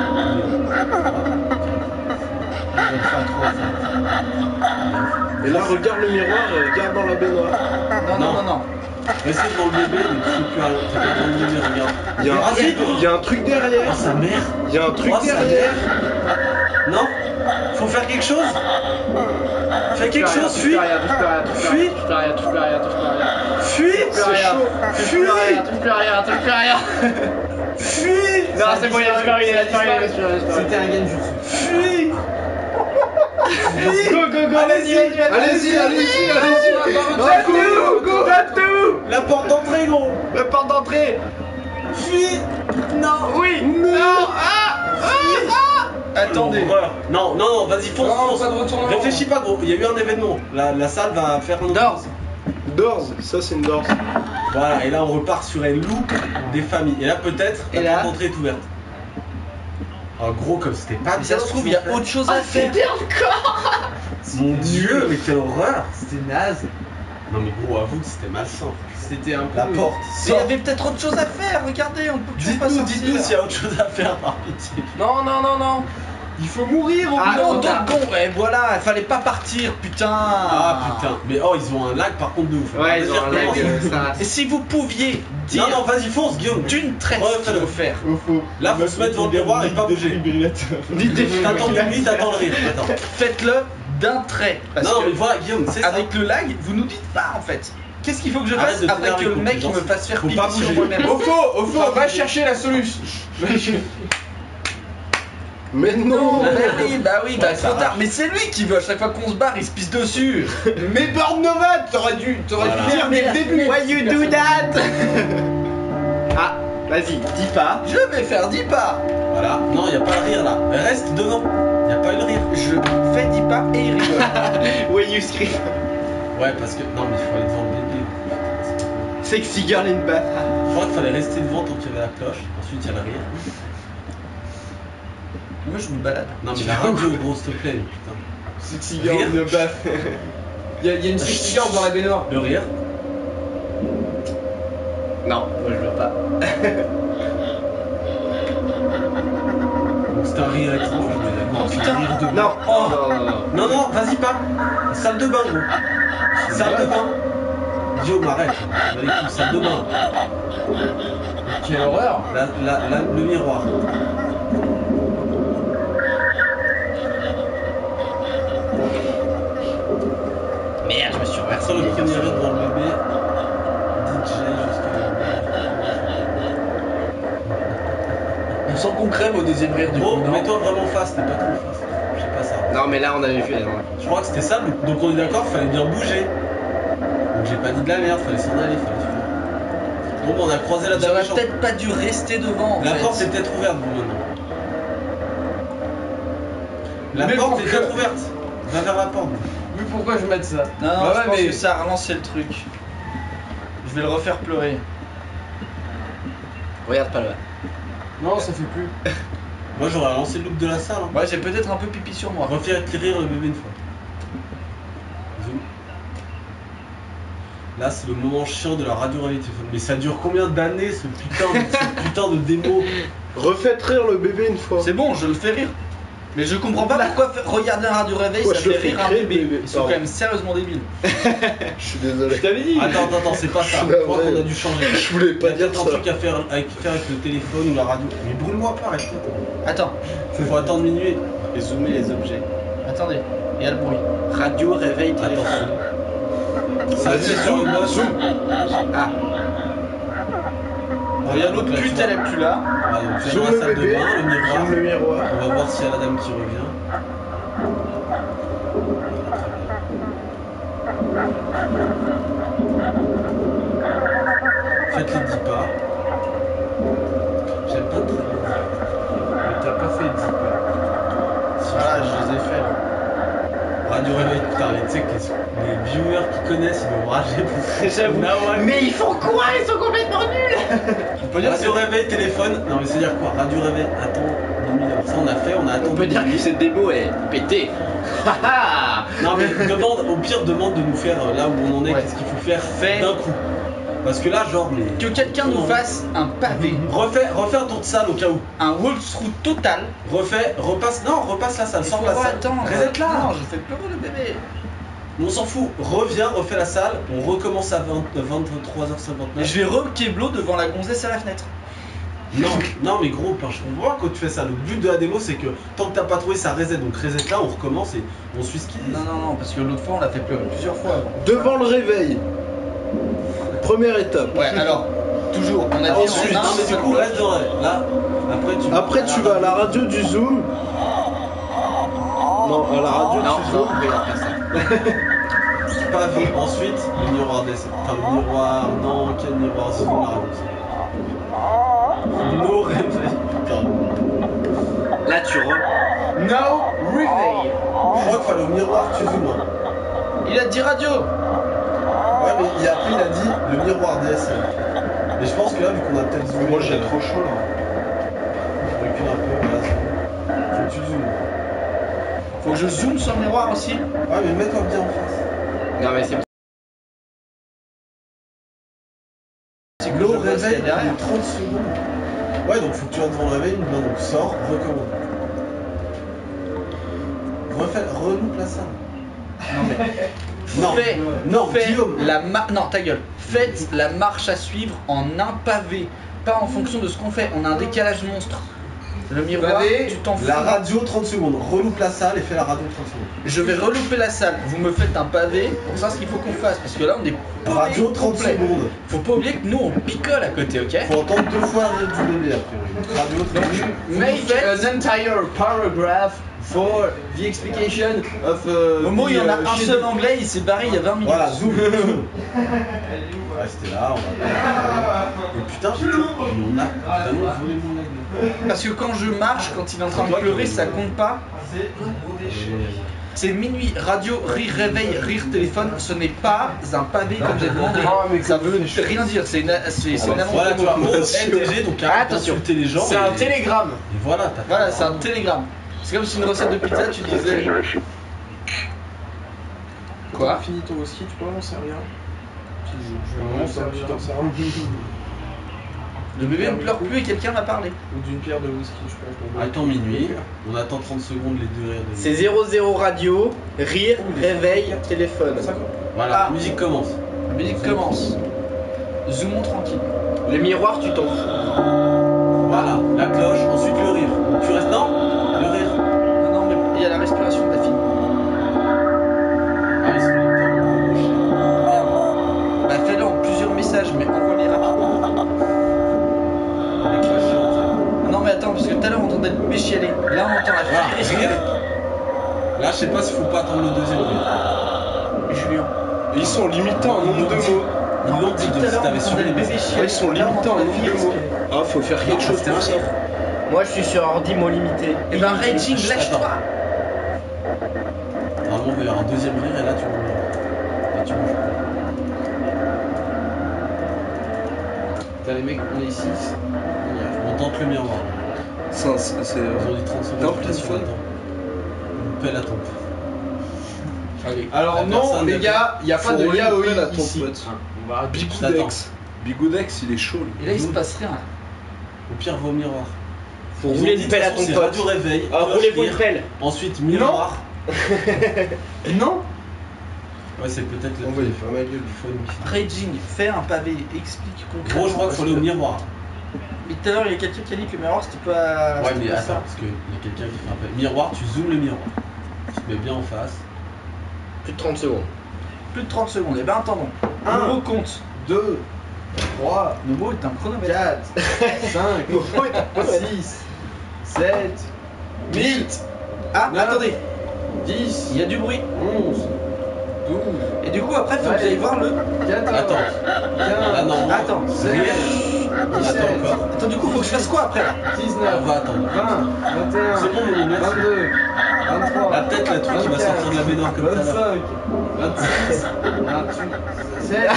2. Et là, regarde le miroir et regarde dans la baignoire. Non. Restez devant le bébé, ne touchez plus à l'autre. T'es pas devant le bébé, regarde. Il y a un truc derrière. Oh, sa mère. Il y a un truc Oh, sa derrière. Non. Faut faire quelque chose. Fais quelque chose, fuis. Fuis. Fuis. C'est chaud. Fuis. Fuis. Non, c'est bon, il a disparu. C'était un genjutsu. Fuis. Go, Allez-y. La porte d'entrée, gros. La porte d'entrée. Fuis. Non. Oui. Attendez. Horreur. Non, vas-y, fonce. Non, fonce. pas de retournement. Réfléchis pas, gros. Il y a eu un événement. La salle va faire un. Doors. Doors, ça c'est une Doors. Voilà, et là on repart sur un loup des familles. Et là peut-être Et la là porte d'entrée est ouverte. Oh gros, comme c'était pas Mais bien. ça se trouve, il y a autre chose à faire. Mon dieu, mais quelle horreur. C'était naze. Non mais gros, avoue que c'était malsain. C'était un peu. La porte. Mais il y avait peut-être autre chose à faire, regardez, on peut toujours pas sortir. Dites-nous s'il y a autre chose à faire par pitié. Non. Il faut mourir au bout Ah d'un non, moment. donc et voilà, il fallait pas partir, putain. Ah putain. Mais oh, ils ont un lag par contre de ouf. Ouais, ils ont un lag. Et si vous pouviez dire Non, vas-y, fonce, Guillaume. d'une traite Ouais, ce qu'il fais-le. faut faire. Là, faut se mettre devant le miroir et pas bouger. T'attends de lui, t'attends le rire. Attends. Faites-le d'un trait. Parce Non, que mais voilà, Guillaume, c'est ça. avec le lag, vous nous dites pas en fait. Qu'est-ce qu'il faut que je Arrête fasse de après t'énerver que le contre mec les gens. me fasse faire Faut pipi pas sur bouger. moi-même? Au faux, va chercher la solution. Mais non. Bah oui, bah ça trop tard. marche. Mais c'est lui qui veut, à chaque fois qu'on se barre, il se pisse dessus. Mais Born Nomad, t'aurais dû Voilà. dire dès le début. Why you do that? Ah, vas-y, dis pas. Je vais faire 10 pas. Voilà. Non, y a pas le rire là. Reste devant. Y a pas eu le rire. Je fais 10 pas et il rigole. Why you scream? Ouais, parce que. Non, mais il faut aller devant le bébé. Sexy girl in bath. Je crois qu'il fallait rester devant tant qu'il y avait la cloche. Ensuite, il y a le rire. Moi je me balade. Non, mais la radio, gros, s'il te plaît, putain. Sexy Rire. girl de bath. Il y a une sexy girl dans la baignoire. Le rire. Non, moi je veux pas. Donc, c'est un rire étrange, mais d'accord. Oh, c'est putain. un rire de. Non. Oh. Non, vas-y pas. Salle de bain, gros. Salle de bain. Guillaume, arrête. On va les coups, salle de bain. Quelle horreur. Le miroir. Merde, je me suis Personne le premier rire devant le bébé. DJ jusqu'à. On sent qu'on crève au deuxième rire du Gros, coup. non mets-toi vraiment face, t'es pas trop face. Je sais pas ça. Non, mais là on avait vu. Non. Je crois que c'était ça, donc on est d'accord, fallait bien bouger. Donc j'ai pas dit de la merde, fallait s'en aller, fallait suivre. Bon, on a croisé la dame J'aurais méchante. peut-être pas dû rester devant en La fait. porte est peut-être ouverte, vous maintenant. La Mais porte est pourquoi peut-être ouverte. Va vers la porte. Mais pourquoi je vais mettre ça? Non, Bah je ouais, pense mais que ça a relancé le truc. Je vais le refaire pleurer. Regarde pas là. non, ça fait plus. Moi j'aurais lancé le look de la salle. Hein. Ouais, j'ai peut-être un peu pipi sur moi. Refais rire le bébé une fois. Zoom. Là c'est le moment chiant de la radio réveil téléphone. Mais ça dure combien d'années ce putain de démo? Refaites rire le bébé une fois. C'est bon, je le fais rire. Mais je comprends pas pourquoi regarder un radio réveil, Ouais, ça je le fait fais rire un crier, bébé. bébé. Ils sont Pardon. quand même sérieusement débiles. Je suis désolé. Je t'avais dit. Attends, c'est pas ça. Je suis Je crois navré. qu'on a dû changer. Je voulais pas Il y a dire peut-être un ça. truc à faire avec le téléphone ou la radio. Mais brûle-moi pas, reste là. Attends, Faut attendre minuit. Et zoomer les objets. attendez, il y a le bruit. Radio, réveil, téléphone. Ça Vas-y, c'est sur le boss. Ah, Regarde l'autre pute, elle est plus là. Ah, donc tu es Zoom dans la le salle de bébé, bain, le miroir. zoom le miroir. On va voir s'il y a la dame qui revient. Faites les 10 pas. J'aime pas trop. Mais t'as pas fait 10 pas. Voilà, je les ai fait. Radio réveil, putain, mais tu sais que les viewers qui connaissent, ils vont rager pour ça. j'avoue. Mais ils font quoi? Ils sont complètement nuls. On peut dire que Radio réveil, téléphone. Non, mais c'est dire quoi? Radio réveil, attends 2000 heures. Ça, on a fait, on a attendu. On peut dire que cette démo est pétée. Haha. Non mais au pire demande de nous faire là où on en est, Ouais. qu'est-ce qu'il faut faire Fais- d'un coup. Parce que là genre mais. Que quelqu'un nous fasse un pavé, Refais un tour de salle au cas où. un walkthrough total. Repasse la salle, sors la Faut salle. attendre. Reset là. Non, je fais pleurer le bébé. On s'en fout, reviens, refais la salle, on recommence à 23h59. Je vais re-keblo devant la gonzesse à la fenêtre. Non mais gros, je comprends pas quand tu fais ça. Le but de la démo c'est que tant que t'as pas trouvé ça reset, donc reset là, on recommence et on suit ce qu'ils disent. Non, parce que l'autre fois on l'a fait pleurer plusieurs fois avant. Devant le réveil. Première étape. Ouais, alors, toujours, on a dit Ensuite, en un Non mais du seul coup bloc. reste dans là, après Tu vas à la radio du Zoom. Non, à la radio Non, du non, Zoom. regarde pas ça. pavé, ensuite le miroir d'essai. Enfin le miroir, non, quel miroir c'est la radio No réveil, putain. Là, tu re. No réveil. Je crois qu'il fallait au miroir, tu zoomes. Il a dit radio. Ouais mais après il a dit le miroir d'essai. Mais je pense que là vu qu'on a peut-être zoomé. Moi j'ai trop chaud là. Je recule un peu, voilà. Faut que tu zoomes. Faut que je zoome sur le miroir aussi. Ouais mais mets-toi bien en face. Non, mais c'est. C'est que L'eau je passe réveil derrière. de 30 secondes. Ouais donc faut que tu vas devant le réveil, non donc sors, recommande. Reloupe la salle. Non mais. Non, non, Fais Guillaume. Non, ta gueule. Faites la marche à suivre en un pavé, pas en fonction de ce qu'on fait. On a un décalage monstre. Le miroir, tu t'en fous. La radio 30 secondes, reloupe la salle et fais la radio 30 secondes. Je vais relouper la salle. Vous me faites un pavé pour savoir ce qu'il faut qu'on fasse. Parce que là, on est paumé Radio 30 complet. secondes. Faut pas oublier que nous, on picole à côté, ok? Faut entendre 2 fois du bébé a priori. Radio 30 secondes. Make an entire paragraph for the explication of. Momo, il y en a un seul anglais, il s'est barré il y a 20 minutes. Voilà, zoom. Ouais, c'était là, on va. Et putain, on a vraiment volé mon aigle. Parce que quand je marche, quand il est en train de pleurer, ça compte pas. C'est minuit, radio, rire, réveil, rire, téléphone, ce n'est pas un pavé comme j'ai demandé. Ça veut rien dire, c'est une annonce Voilà, de tu vois, mots. LTG, donc arrête Attention. d'insulter les gens. C'est un et- télégramme. Et voilà, t'as fait. Voilà, c'est un télégramme. C'est comme si une recette de pizza, tu disais. Quoi? Fini ton whisky, tu peux m'en servir. m'en servir. Le bébé ne pleure plus et quelqu'un m'a parlé. Ou d'une pierre de whisky, je pense. Attends minuit, on attend 30 secondes les deux rires de C'est 00 radio, rire, réveil, téléphone. Voilà, Ah. musique commence. La musique commence. Zoomons tranquille. Le miroir, tu t'en fous. Voilà, la cloche, ensuite le rire. Tu restes, non? Le rire. Non, mais il y a la respiration de la fille. Ah, c'est Bah, fais-le en plusieurs messages, mais envoie-les rapidement. les cloches chantent. Non, mais attends, parce que tout à l'heure on entendait le bébé chialer. Là, on entend la Voilà, fille rire. respirer. Là, je sais pas s'il faut pas attendre le deuxième rire. Julien. Et ils sont limités en nombre de mots. Ils l'ont dit, tout donc à si l'heure on t'avais suivi entendait les le bébé messages. chialer. Ils sont Là, on limités en entend la nombre fille de mots. respirer. Ah, faut faire quelque chose c'était pour un ça. rire. Moi, je suis sur ordi, mot limité. Eh ben, Raging, lâche-toi. Normalement, il va y avoir un deuxième rire et là, tu bouges. Là, tu bouges. T'as les mecs, on est ici. On tente le miroir. C'est. Ils ont dit 30 secondes. Non, je suis téléphone. attends. Une pelle à tombe. Alors La non, personne les n'a- gars, il y a pas Faut de rouler yaoi une pelle à ton ici. pote. On va arrêter. Bigoudex. Bigoudex, il est chaud. lui. Et là, il se passe rien. Au pire, va au miroir. Faut Ils ont rouler dit, une de pelle à toute ton façon, pote. c'est radio réveil. Ah, cloche, roulez-vous une rire. pelle. Ensuite, miroir. Non. Ouais, c'est peut-être le On va y faire ma gueule. Raging, fais un pavé, explique concrètement. Gros, je crois qu'il faut aller au miroir. Mais tout à l'heure, il y a quelqu'un qui a dit que le miroir c'était pas. Ouais, c'était mais pas attends, ça. parce qu'il y a quelqu'un qui fait un peu. Miroir, tu zoomes le miroir. Tu te mets bien en face. Plus de 30 secondes. Plus de 30 secondes. Et ben, attendons. Un. Nomo compte. 2, 3, Nomo est un chronomètre. 4, 5, 6, 7, 8, Ah, Neuf. attendez, 10, il y a du bruit. 11, 12, Et du coup, après, faut que vous Allez. allez voir le. 14, Attends. 15, Ah non. Attends. Rire. 17, Attends encore. Attends, du coup, faut que je fasse quoi après là 19, On va attendre. 20, 21, C'est bon, mon lunette. 22, 23. Là, peut-être le truc qui va sortir de la baignoire comme ça. 25. 26. 28. 7.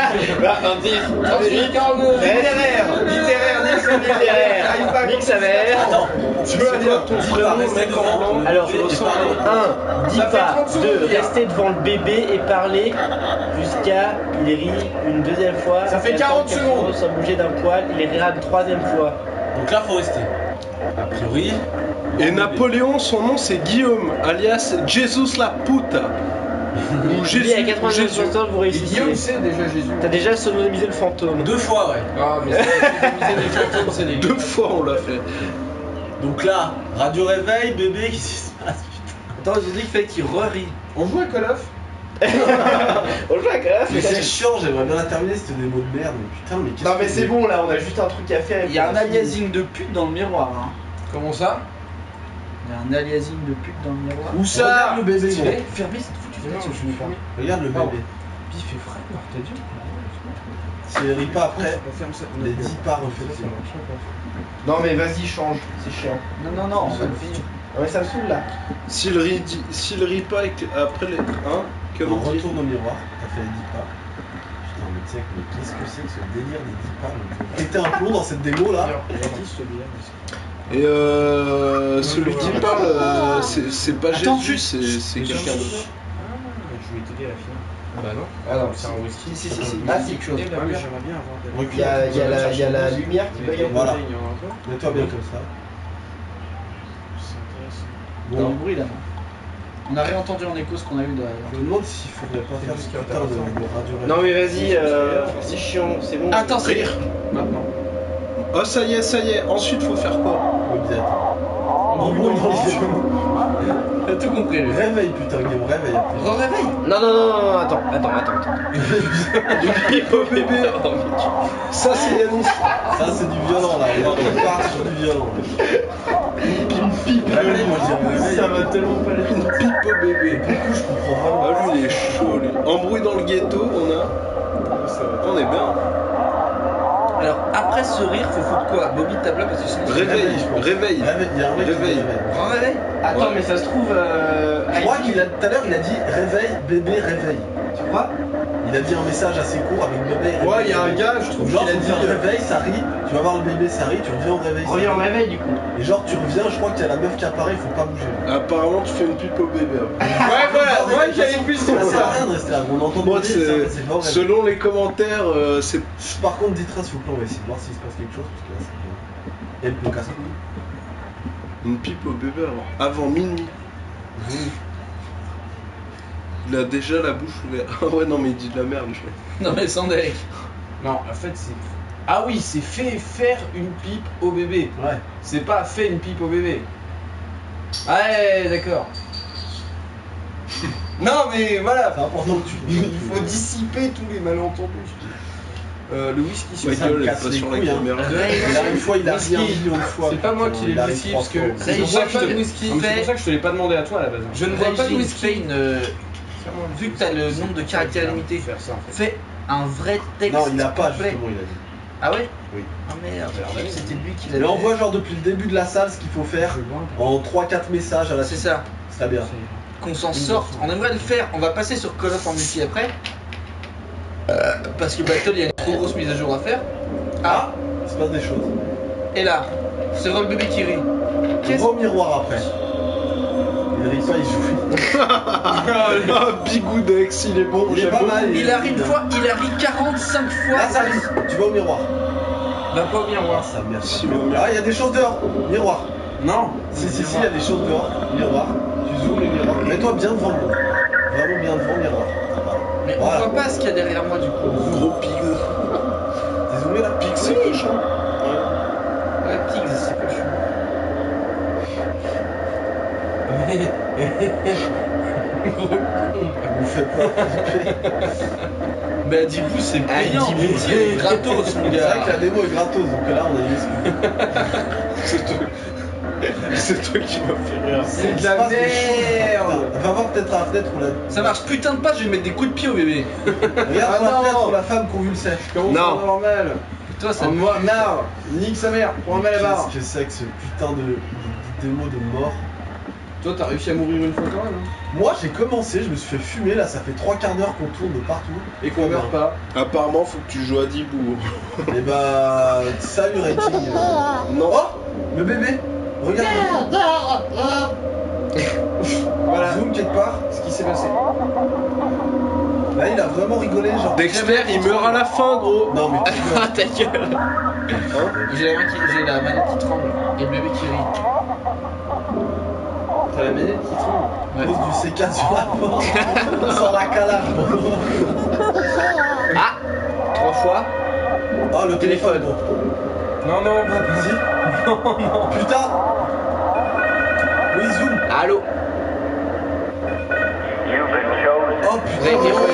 38. 49. Littéraire, Nix littéraire. Nix sa mère. Attends, Tu veux dire ton prénom, mec, en blanc? Alors, Tu ressembles 1, dis Ça fait pas. 30 secondes, 2, Pierre. rester devant le bébé et parler jusqu'à il rit une deuxième fois. Ça fait Et 40 attendre qu'elle secondes. Sans bouger d'un poil, il rira une troisième fois. donc là, faut rester. A priori. Et Napoléon, son nom c'est Guillaume, alias Jesus la puta. Ou Oui, Jésus. à ou Jésus. 99% vous Et réussissez. Guillaume, c'est déjà Jésus. T'as déjà sonomisé le fantôme. 2 fois, ouais. Ah, mais c'est des fantômes, c'est des. 2 fois on l'a fait. Donc là, radio réveil, bébé, qu'est-ce qui se passe? Attends, ils ont dit qu'il fallait qu'il re-rit. On joue à Call of. On joue à quoi Mais c'est chiant, j'aimerais bien la terminer cette démo de merde, mais putain, mais qu'est-ce Non mais que c'est bon là, on a juste un truc à faire. Il y a un aliasing de pute dans le miroir. Hein. Comment ça? Il y a un aliasing de pute dans le miroir. Où ça? Regarde le bébé, Stylé. gros. Fermez cette foutue Non, fenêtre, je me ferme. Regarde le bébé. Puis il fait frais, alors t'as dit. Si elle rit pas après, On ferme ça. les 10 parts effectivement. Non mais vas-y change, c'est chiant. Non, non, non, on va le finir. Ah ouais ça me saoule là. S'il rit pas après les 1, que On l'on dit. retourne au miroir, t'as fait les 10 pas. Putain, mais tu sais, mais qu'est-ce que c'est que ce délire des 10 pas? Péter un plomb dans cette démo là. Et celui qui parle, c'est pas Attends, Jésus, c'est quelqu'un d'autre. Je vais t'aider à la finale. Bah non. Ah non, c'est un whisky. Si. Ah c'est quelque chose. Ah oui, j'aimerais bien avoir des. Il y a la lumière qui bug un peu. Voilà. Il y en a un peu. Mets-toi bien comme ça. C'est intéressant. Il y a Bon, du bruit là. On a réentendu en écho ce qu'on a eu derrière. je me demande s'il faudrait pas faire ce putain de radio réveil. Non mais vas-y, c'est chiant, c'est bon. Attends, c'est Rire. Maintenant. Oh ça y est, ensuite faut faire quoi? Mobilette. T'as tout compris, lui. Réveille putain, Guillaume, réveille après. Re-réveil. Non, attends. Du pipo bébé. Ça c'est Yannis. Ça c'est du violent là, on part sur du violent. Réveille, moi je dirais réveille. Ça va tellement pas la Une pipo bébé. Du coup je comprends vraiment. Ah lui il est chaud lui. Embrouille dans le ghetto, on est bien. Alors, après ce rire, faut foutre quoi? Bobby de ta place parce que sinon. Réveil, je pense. réveil. Réveille, il y a un mec qui dit Réveil. réveille. Re-réveil. Attends Ouais. mais ça se trouve Je crois qu'il a tout à l'heure il a dit réveille, bébé, réveille. tu crois? Il a dit un message assez court avec bébé. Ouais, il y a un réveille. gars, je trouve Genre qu'il a tu dit. réveil, ça rit, tu vas voir le bébé, ça rit, tu reviens au réveil. ça Reviens au rit. réveil du coup. Et genre tu reviens, je crois qu'il y a la meuf qui apparaît, il faut pas bouger. Apparemment tu fais une pipo bébé. Ouais, voilà, moi j'avais plus sur Ça sert à ça. rien de rester là, on entend Moi bébé, c'est pas vrai. selon les commentaires, c'est Par contre, dites-moi s'il vous plaît, on va essayer de voir s'il se passe quelque chose, parce que là c'est bien. Et le casse. une pipo bébé avant minuit. Il a déjà la bouche ouverte. Ah ouais non mais il dit de la merde. Non, mais sans deck. Non, en fait, c'est. Ah oui, c'est fait faire une pipe au bébé. Ouais. C'est pas fait une pipe au bébé. Ouais, d'accord. Non, mais voilà. C'est important que tu Il faut dissiper tous les malentendus. Le whisky sur Ma ça me gueule est casse pas les sur la couilles, hein. caméra. Là, une fois, il a Whisky. dit 1 million de fois. C'est pas moi qui l'ai Il arrive whisky, 3 parce que fois. c'est Ça, pour il ça voit que je pas te- de whisky. c'est pour ça que je te l'ai pas demandé à toi à la base. Je ne vois pas de whisky. Vu que t'as le nombre de caractères limité, Faire ça en fait. fais un vrai texte. Non, il a pas complet. justement, il a dit. Ah ouais? Oui. Ah merde, c'était lui qui l'avait. Mais on voit genre depuis le début de la salle ce qu'il faut faire en 3-4 messages à la C'est suite. ça. C'est très bien. Qu'on s'en sorte. On aimerait le faire. On va passer sur Call of en multi après. Parce que Battle, il y a une trop grosse mise à jour à faire. Ah, Il se passe des choses. et là, c'est le bébé qui rit. On Qu'est-ce va au miroir après. Il rit pas, il joue. Ah Bigoudex, il est bon. Il est j'aime pas beaucoup. mal. Il a ri une fois, il a ri 45 fois. Là, ça rit. Tu vas au miroir. Va pas au miroir. Ça merde. Si, mais au Ah, il y a des choses dehors. Miroir. Non. Si, il y a des choses dehors. Miroir. Tu zoomes le miroir. Mets-toi bien devant le Vraiment bien devant le miroir. Mais on Voilà. voit pas ce qu'il y a derrière moi du coup. Gros pig. T'es zoomé là Pig c'est cochon. Ouais, Pigs, c'est cochon. Vous faites pas. Bah du coup c'est Ah, payant, dis-moi. c'est gratos mon C'est vrai que gars. la démo est gratos, donc là on a eu C'est toi qui m'as fait rire. C'est de la merde. Va voir peut-être à la fenêtre où la. Ça marche putain de pas, je vais mettre des coups de pied au bébé. Regarde Ah à la non. fenêtre où la femme convulsait. Comment ça Non. va normal? Toi ça Oh, moi, marre. Nique sa mère. Prends-moi la barre. Qu'est-ce que c'est que ce putain de démo de mort? Toi, t'as réussi à mourir une fois quand même. Hein. Moi j'ai commencé, je me suis fait fumer, là ça fait 3 quarts d'heure qu'on tourne de partout. Et qu'on meurt pas. Apparemment, faut que tu joues à Dibou. Et bah. Salut Rating. Non. Oh le bébé regarde. Voilà, zoom quelque part. Ce qui s'est passé. Là il a vraiment rigolé, genre. Dexter, il meurt à la fin, gros. Non mais tu Ah, ta gueule. J'ai la manette qui tremble et le bébé qui rit. T'as la manette qui tremble. Ouais. pose du C4 sur la porte. Sans la calage. Ah 3 fois. Oh le téléphone. Non, non, vas-y. Non, non. Putain. Oui zoom. Allô. Oh Vous avez été putain.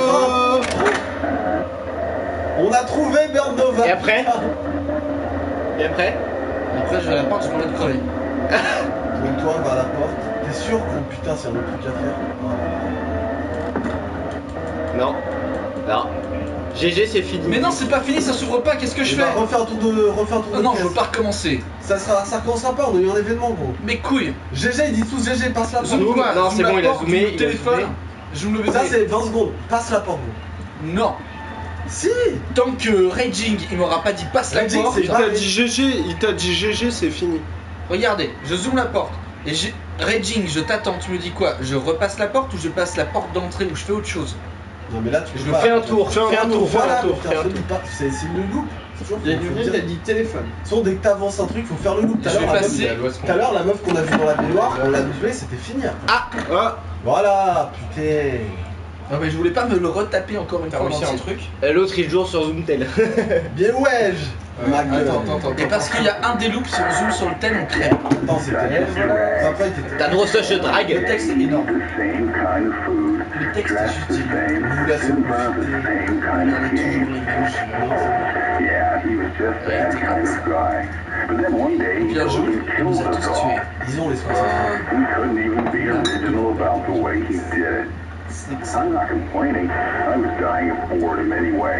On a trouvé Bird Nova. Et après Et après Après, je vais à la porte, je m'en ai de crever. Tourne-toi vers la porte. T'es sûr que putain c'est un autre truc à faire. Non. Non. GG, c'est fini. Mais non, c'est pas fini, ça s'ouvre pas, qu'est-ce que je Et bah, fais? refais un tour de Non, je pièce. veux pas recommencer. Ça recommencera pas, on a eu un événement gros. Mes couilles. GG ils disent tous GG, passe la porte. Zoom. quoi? Non, Zoom c'est la bon, il a porte, zoomé, zoom le il a téléphone. zoomé. Zoom le bébé. Ça c'est 20 secondes, passe la porte gros. Non. Si. Tant que Raging, il m'aura pas dit passe la Raging, porte. c'est Il t'a dit GG, il t'a dit GG, c'est fini. Regardez, je zoome la porte. Et Raging, je t'attends, tu me dis quoi? Je repasse la porte ou je passe la porte d'entrée ou je fais autre chose? Non mais là tu Je peux me pas. Fais un tour, Fais un fais un tour, fais Voilà, un tour, putain, fais un fais tour. pas. C'est le loop. C'est toujours Il y a faut une dire. minute, t'as dit téléphone. Sinon dès que t'avances un truc, faut faire le loop. Tout à Je l'heure, vais la passer. meuf- tout à l'heure, la meuf qu'on a vue dans la baignoire, on l'a tuée, c'était fini. Après. Ah, Voilà, putain. Non mais je voulais pas me le retaper encore une T'as fois. réussi en un entier. truc. L'autre il joue sur Zoomtel. Bien ouais. Ma gueule. Attends. Et parce qu'il y a un des loops, si on zoome sur le thème, on crève. Attends, c'était après il était. Ta grosse touche Le drague. texte est énorme. Le texte est juste génial. Nous la seule profiter. Regardez toujours les gauches. Bien joué, il nous a tous tués. Disons les 60. C'est excellent. I'm not complaining. I was dying of boredom anyway.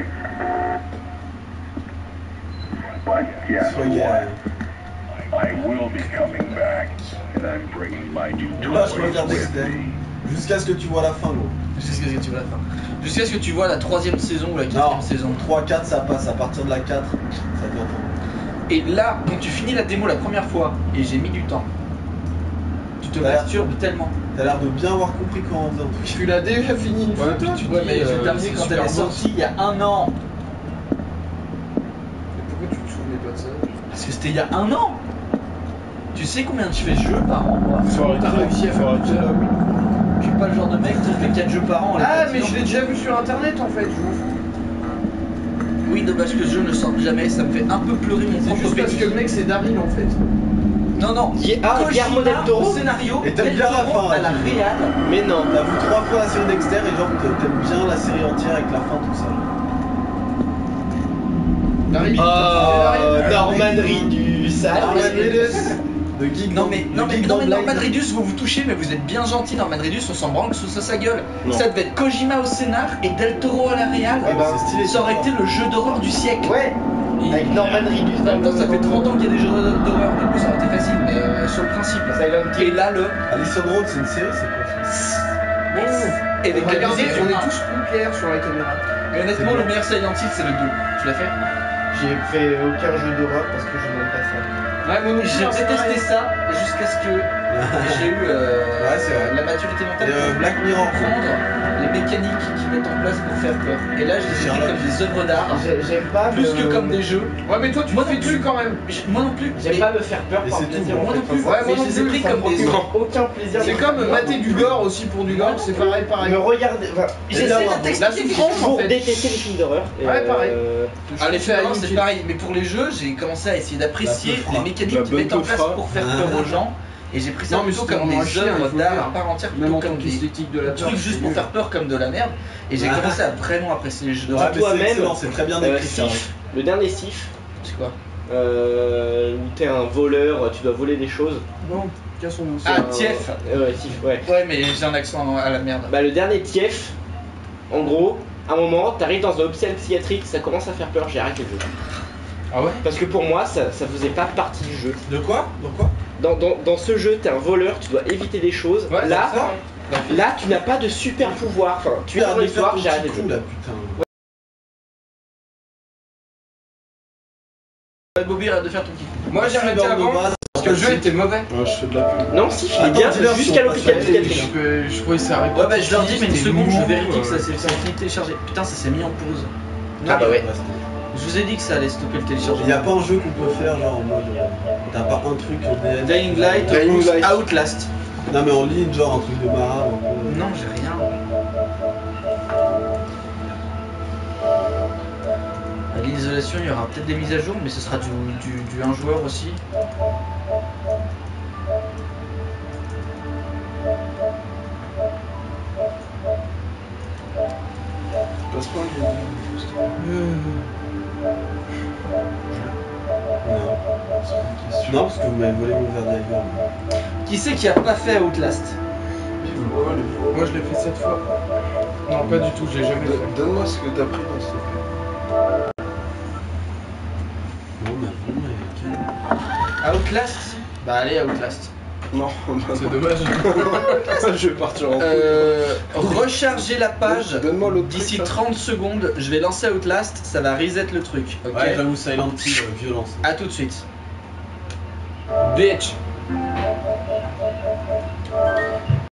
But guess Soyez. what? I will be coming back, and I'm bringing my new Là, je toys regarde with Dexter. me. Jusqu'à ce que tu vois la fin, gros. Jusqu'à ce que tu vois la fin. Jusqu'à ce que tu vois la 3ème saison ou la 4ème Non, saison. 3, 4, ça passe. À partir de la 4, ça devient trop. Et là, quand tu finis la démo la première fois, et j'ai mis du temps, tu te Ouais. masturbes tellement. T'as l'air de bien avoir compris comment on faisait un truc. Tu l'as déjà fini une fois. Ouais, puis tu ouais, dis, mais j'ai terminé c'est quand super elle est beau. sortie il y a un an. Mais pourquoi tu te souvenais pas de ça? Parce que c'était il y a un an. Tu sais combien je fais de jeux par an, moi? T'as réussi à faire tout ça. Je suis pas le genre de mec qui fait 4 jeux par an. Ah, mais je l'ai déjà vu sur internet en fait, je m'en fous. Oui, dommage que ce jeu ne sorte jamais, ça me fait un peu pleurer mon C'est propre juste parce que pénis. le mec c'est Daryl en fait. Non, non. Guillermo del Kojima Toro. au scénario, Et t'aimes Del bien la Toro fin, à la hein, tu dis. réal. Mais non. T'as vu 3 fois la série Dexter et genre t'aimes bien la série entière avec la fin, tout ça. Daryl, Oh, Daryl. Norman Reedus. Norman allez. Reedus. De Geek Non mais, dans Norman Blade. Reedus, vous vous touchez, mais vous êtes bien gentil. Norman Reedus, on s'en branle sous sa gueule. Non. Ça devait être Kojima au scénar et Del Toro à la réal. Ouais, bah, c'est stylé. Ça aurait été le jeu d'horreur du siècle. Ouais. Avec Norman Reedus En dans même temps, ça fait 30 ans qu'il y a des jeux d'horreur, du coup ça aurait été facile, mais sur le principe. Silent Et là, le. Alison Road, c'est une série, c'est quoi ça? Et avec la Regardez, musique, on est tous plus clairs sur la caméra. Mais honnêtement, le meilleur Silent Hill, c'est le 2. Tu l'as fait? J'ai fait aucun jeu d'horreur parce que je n'aime pas ça. Ouais, moi non plus, J'ai hein, c'est détesté pareil. ça jusqu'à ce que j'ai eu Ouais, c'est vrai. la maturité mentale Et, pour Black Mirror. comprendre les mécaniques qu'ils mettent en place pour faire peur. Et là, je les ai pris comme des œuvres d'art, J'aime pas. plus me- que comme des jeux. Ouais, mais toi tu Moi te fais non dessus plus. quand même. Moi non plus. J'aime Mais- pas me faire peur Mais par c'est tout, plaisir. en Moi fait, non plus. pas Ouais, Mais moi je non les ai plus, pris ça comme me des. procure Aucun plaisir. C'est comme mater du gore aussi pour du gore, c'est pareil, pareil. Me regarder. Enfin, J'essaie Là, de La t'expliquer que souffrance j'ai en toujours fait. détesté les films d'horreur. Et, Ouais, pareil. Ah, les fait à films c'est inutile. pareil, mais pour les jeux, j'ai commencé à essayer d'apprécier La peu les fra. mécaniques La qu'ils mettent en bonne peu place fra. pour faire peur aux gens. Et j'ai pris ça Non, mais plutôt c'était comme vraiment des un chien, il œuvres faut le d'art faire. à part entière, Même plutôt en tant comme des qu'esthétique de la peur. trucs juste c'est pour mieux. faire peur comme de la merde. Et j'ai Ah. commencé à vraiment apprécier les jeux Ouais, d'horreur. mais toi-même, c'est excellent, c'est très bien écrit ça. Sif, le dernier Sif, C'est quoi? où t'es un voleur, tu dois voler des choses. Bon, cassons nous. Ah, Un- Tief. Ouais, Sif, ouais. Ouais, mais j'ai un accent à la merde. Bah, le dernier Tief, en gros, à un moment, t'arrives dans un hôpital psychiatrique, ça commence à faire peur, j'ai arrêté le jeu. Ah ouais? Parce que pour moi, ça faisait pas partie du jeu. De quoi? De quoi? dans ce jeu, t'es un voleur, tu dois éviter des choses. Ouais, Là, c'est ça, hein. là, tu n'as pas de super pouvoir. Enfin, tu es dans l'histoire, j'ai arrêté le jeu. là, putain. Bobby, arrête de faire ton kiff. Moi j'ai arrêté avant parce que le jeu était mauvais. Ouais, je fais de la pub. Non, si, il est Attends, bien dis-leur jusqu'à si on l'hôpital passe à psychiatrique. Je trouvais ça Ouais, bah je leur dis, mais une c'était seconde, je mou, vérifie que ça s'est fini de télécharger. Putain, ça s'est mis en pause. Ah bah ouais. Je vous ai dit que ça allait stopper le téléchargement. Il n'y a pas un jeu qu'on peut faire genre en mode. T'as pas un truc Dying Light, Dying Light. Outlast. Non mais en ligne, genre un truc de Mara. un peu. Non, j'ai rien. À l'isolation, il y aura peut-être des mises à jour, mais ce sera du 1 joueur aussi. Passe pas un Non, parce que vous m'avez volé mon verre d'Iver. Qui c'est qui a pas fait Outlast? Moi je l'ai fait 7 fois. Non, pas du tout, je l'ai jamais fait. Donne-moi ce que t'as pris dans ce truc. Non, mais Outlast? Bah allez, Outlast. Non, C'est dommage. je vais partir en Recharger la page. Donne-moi l'autre D'ici truc, là. 30 secondes, je vais lancer Outlast, ça va reset le truc. Ok. Ouais, j'avoue, Silent Hill, violence. A tout de suite. Bitch.